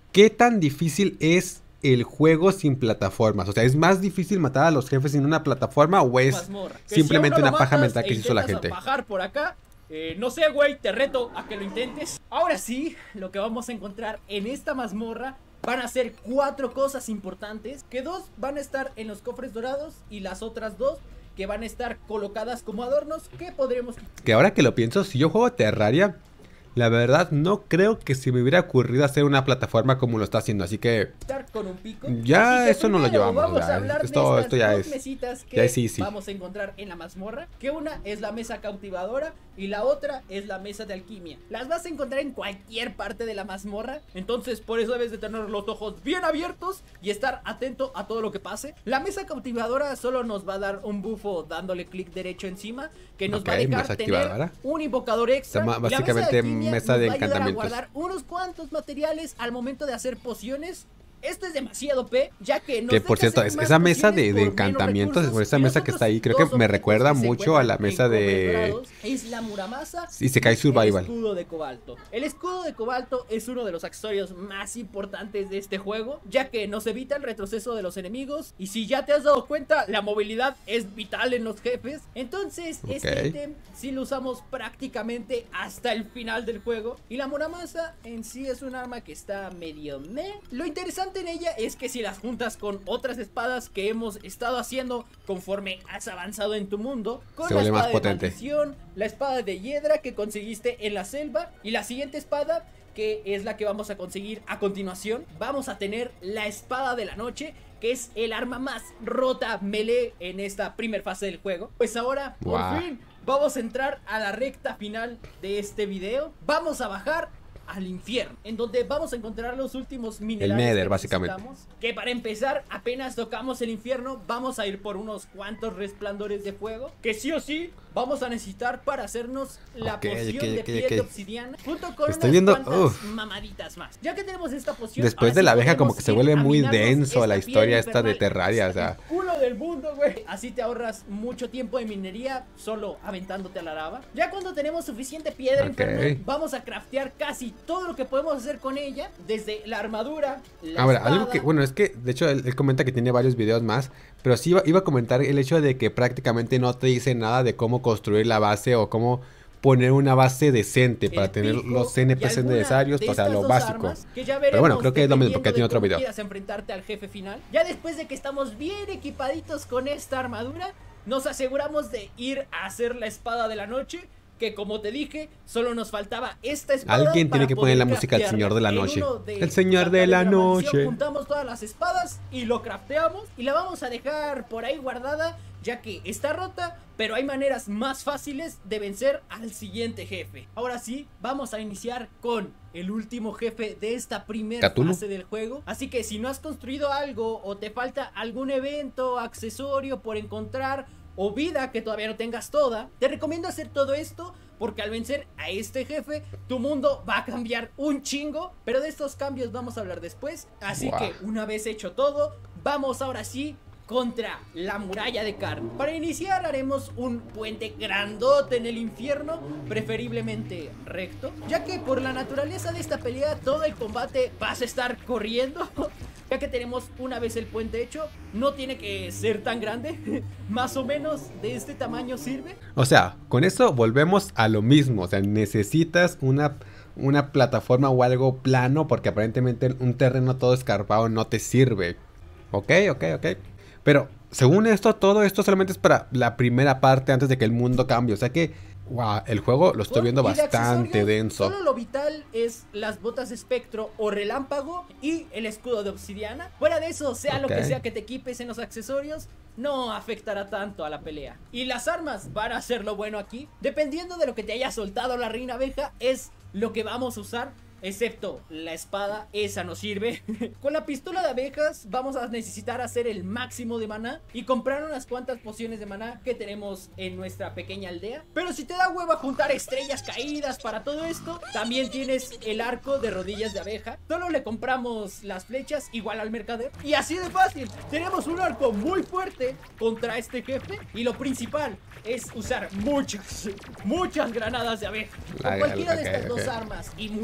S1: ¿qué tan difícil es el juego sin plataformas? O sea, ¿es más difícil matar a los jefes sin una plataforma o es
S7: Mazmorra. Que
S1: simplemente
S7: si
S1: una
S7: matas
S1: paja mental que
S7: e
S1: se hizo la
S7: intentas
S1: gente?
S7: bajar por acá, eh, no sé, güey, te reto a que lo intentes. Ahora sí, lo que vamos a encontrar en esta mazmorra van a ser cuatro cosas importantes, que dos van a estar en los cofres dorados y las otras dos que van a estar colocadas como adornos que podremos...
S1: Que ahora que lo pienso, si yo juego Terraria, la verdad no creo que se me hubiera ocurrido hacer una plataforma como lo está haciendo, así que...
S7: Con un pico.
S1: Ya eso no lo llevamos,
S7: vamos
S1: ya,
S7: a hablar
S1: esto,
S7: de
S1: esto ya
S7: dos
S1: es...
S7: mesitas que
S1: ya es easy.
S7: Vamos a encontrar en la mazmorra, que una es la mesa cautivadora y la otra es la mesa de alquimia. Las vas a encontrar en cualquier parte de la mazmorra, entonces por eso debes de tener los ojos bien abiertos y estar atento a todo lo que pase. La mesa cautivadora solo nos va a dar un bufo dándole clic derecho encima, que nos
S1: Okay,
S7: va a dejar tener un invocador extra.
S1: O sea, básicamente mesa de, de encantamientos.
S7: A guardar unos cuantos materiales al momento de hacer pociones. Esto es demasiado P, ya que nos
S1: Que por cierto, es, esa mesa de, de encantamientos, recursos, esa mesa que está ahí, creo que me recuerda mucho a la mesa de...
S7: Es la Muramasa
S1: y se cae Survival.
S7: El escudo de cobalto. El escudo de cobalto es uno de los accesorios más importantes de este juego, ya que nos evita el retroceso de los enemigos. Y si ya te has dado cuenta, la movilidad es vital en los jefes. Entonces, okay. Este ítem sí lo usamos prácticamente hasta el final del juego. Y la Muramasa en sí es un arma que está medio meh. Lo interesante en ella es que si las juntas con otras espadas que hemos estado haciendo conforme has avanzado en tu mundo, con
S1: se
S7: la
S1: vuelve
S7: espada
S1: más potente.
S7: de maldición, la espada de hiedra que conseguiste en la selva y la siguiente espada, que es la que vamos a conseguir a continuación, vamos a tener la espada de la noche, que es el arma más rota melee en esta primera fase del juego. Pues ahora,
S1: wow.
S7: por fin, vamos a entrar a la recta final de este video. Vamos a bajar al infierno, en donde vamos a encontrar los últimos minerales.
S1: El Nether,
S7: que
S1: básicamente.
S7: Que para empezar, apenas tocamos el infierno, vamos a ir por unos cuantos resplandores de fuego, que sí o sí vamos a necesitar para hacernos la
S1: okay,
S7: poción
S1: okay,
S7: de
S1: okay,
S7: piel
S1: okay.
S7: de obsidiana, junto con
S1: Estoy
S7: unas
S1: viendo,
S7: cuantas
S1: uf.
S7: mamaditas más. Ya que tenemos esta poción,
S1: después de la abeja como que se vuelve muy denso la historia esta de
S7: Terraria,
S1: Terraria, o sea,
S7: el culo del mundo, güey. Así te ahorras mucho tiempo de minería solo aventándote a la lava. Ya cuando tenemos suficiente piedra
S1: okay.
S7: infernal, vamos a craftear casi todo lo que podemos hacer con ella, desde la armadura, la
S1: ahora,
S7: espada.
S1: algo que, bueno, es que de hecho él, él comenta que tiene varios videos más, pero sí iba, iba a comentar el hecho de que prácticamente no te dice nada de cómo construir la base o cómo poner una base decente para tener los N P Cs necesarios, o sea, lo básico. Pero bueno, creo que es lo mismo porque tiene otro video.
S7: Quieras enfrentarte al jefe final. Ya después de que estamos bien equipaditos con esta armadura, nos aseguramos de ir a hacer la espada de la noche, que como te dije, solo nos faltaba esta espada.
S1: Alguien tiene que poner la música al Señor de la Noche. De el Señor de la, de la Noche.
S7: Juntamos todas las espadas y lo crafteamos y la vamos a dejar por ahí guardada, ya que está rota, pero hay maneras más fáciles de vencer al siguiente jefe. Ahora sí, vamos a iniciar con el último jefe de esta primera fase del juego. Así que si no has construido algo o te falta algún evento, accesorio por encontrar o vida que todavía no tengas toda, te recomiendo hacer todo esto, porque al vencer a este jefe, tu mundo va a cambiar un chingo, pero de estos cambios vamos a hablar después. Así wow. que una vez hecho todo, vamos ahora sí contra la muralla de carne. Para iniciar haremos un puente grandote en el infierno, preferiblemente recto, ya que por la naturaleza de esta pelea todo el combate vas a estar corriendo. Ya que tenemos una vez el puente hecho, no tiene que ser tan grande, más o menos de este tamaño sirve.
S1: O sea, con eso volvemos a lo mismo, o sea, necesitas una, una plataforma o algo plano, porque aparentemente un terreno todo escarpado no te sirve. Ok, ok, ok. Pero según esto, todo esto solamente es para la primera parte antes de que el mundo cambie, o sea que... Wow, el juego lo estoy viendo bastante denso.
S7: Solo lo vital es las botas de espectro o relámpago y el escudo de obsidiana. Fuera de eso, sea okay. lo que sea que te equipes en los accesorios, no afectará tanto a la pelea. Y las armas van a ser lo bueno aquí. Dependiendo de lo que te haya soltado la reina abeja, es lo que vamos a usar. Excepto la espada, esa no sirve. Con la pistola de abejas vamos a necesitar hacer el máximo de maná y comprar unas cuantas pociones de maná que tenemos en nuestra pequeña aldea. Pero si te da hueva juntar estrellas caídas para todo esto, también tienes el arco de rodillas de abeja. Solo le compramos las flechas igual al mercader y así de fácil, tenemos un arco muy fuerte contra este jefe. Y lo principal es usar muchas, muchas granadas de abeja. Con cualquiera okay, de estas okay. dos armas y muchas granadas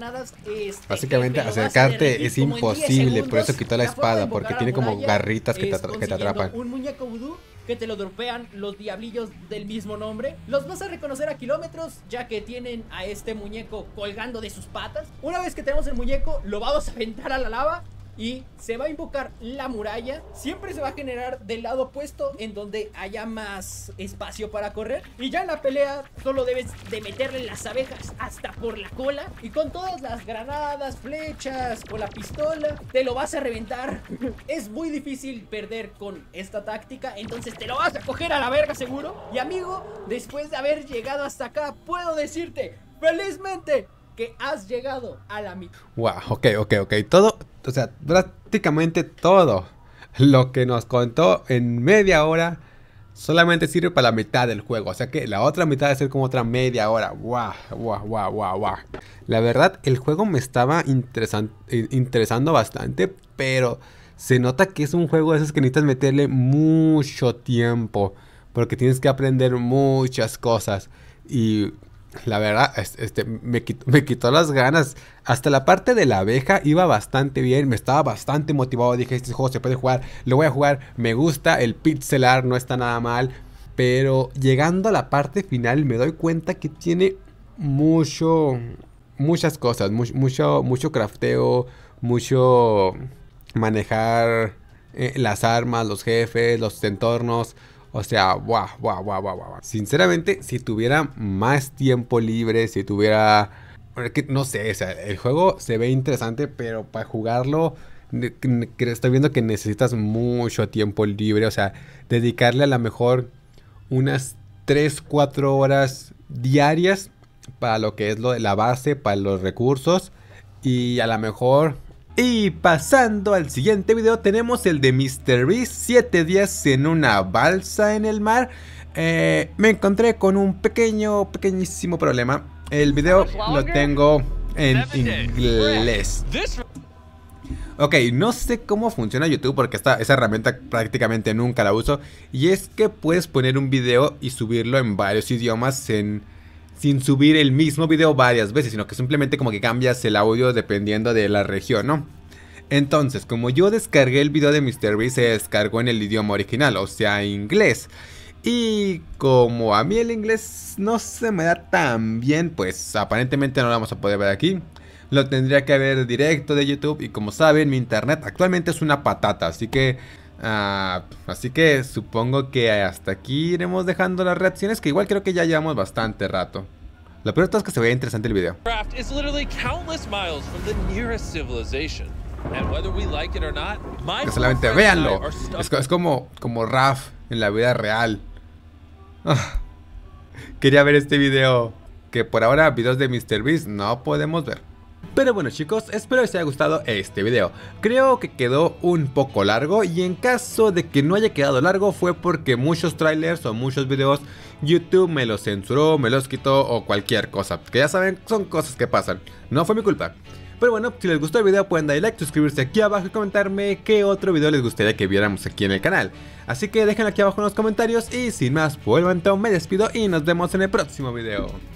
S7: granadas. Este,
S1: Básicamente acercarte es imposible, por eso quitó la espada, porque tiene como garritas que te, que te atrapan.
S7: Un muñeco vudú que te lo dropean los diablillos del mismo nombre. Los vas a reconocer a kilómetros, ya que tienen a este muñeco colgando de sus patas. Una vez que tenemos el muñeco, lo vamos a aventar a la lava y se va a invocar la muralla. Siempre se va a generar del lado opuesto, en donde haya más espacio para correr. Y ya en la pelea solo debes de meterle las abejas hasta por la cola, y con todas las granadas, flechas, con la pistola, te lo vas a reventar. Es muy difícil perder con esta táctica, entonces te lo vas a coger a la verga seguro. Y amigo, después de haber llegado hasta acá, puedo decirte felizmente que has llegado a la mitad.
S1: Wow, ok, ok, ok. Todo, o sea, prácticamente todo lo que nos contó en media hora solamente sirve para la mitad del juego. O sea que la otra mitad debe ser como otra media hora. Wow, wow, wow, wow, wow. La verdad, el juego me estaba interesan interesando bastante, pero se nota que es un juego de esos que necesitas meterle mucho tiempo, porque tienes que aprender muchas cosas. Y la verdad, este, me, quitó, me quitó las ganas. Hasta la parte de la abeja iba bastante bien. Me estaba bastante motivado. Dije, este juego se puede jugar, lo voy a jugar. Me gusta, el pixel art no está nada mal. Pero llegando a la parte final me doy cuenta que tiene mucho, muchas cosas. Mucho, mucho, mucho crafteo, mucho manejar eh, las armas, los jefes, los entornos. O sea, guau, guau, guau, guau, guau. Sinceramente, si tuviera más tiempo libre, si tuviera... No sé, o sea, el juego se ve interesante, pero para jugarlo, estoy viendo que necesitas mucho tiempo libre. O sea, dedicarle a lo mejor unas tres, cuatro horas diarias para lo que es lo de la base, para los recursos. Y a lo mejor... Y pasando al siguiente video, tenemos el de míster Beast, siete días en una balsa en el mar. Eh, me encontré con un pequeño, pequeñísimo problema. El video lo tengo en inglés. Ok, no sé cómo funciona YouTube porque esta, esa herramienta prácticamente nunca la uso. Y es que puedes poner un video y subirlo en varios idiomas en... sin subir el mismo video varias veces, sino que simplemente como que cambias el audio dependiendo de la región, ¿no? Entonces, como yo descargué el video de míster Beast, se descargó en el idioma original, o sea, inglés. Y como a mí el inglés no se me da tan bien, pues aparentemente no lo vamos a poder ver aquí. Lo tendría que ver directo de YouTube, y como saben, mi internet actualmente es una patata, así que... Uh, así que supongo que hasta aquí iremos dejando las reacciones, que igual creo que ya llevamos bastante rato. Lo peor de todo es que se ve interesante el video. Que solamente véanlo. Es, es como, como Raph en la vida real. Ah, quería ver este video, que por ahora videos de míster Beast no podemos ver. Pero bueno chicos, espero les haya gustado este video. Creo que quedó un poco largo, y en caso de que no haya quedado largo fue porque muchos trailers o muchos videos YouTube me los censuró, me los quitó o cualquier cosa. Que ya saben, son cosas que pasan, no fue mi culpa. Pero bueno, si les gustó el video pueden darle like, suscribirse aquí abajo y comentarme qué otro video les gustaría que viéramos aquí en el canal. Así que déjenlo aquí abajo en los comentarios, y sin más, por el momento me despido y nos vemos en el próximo video.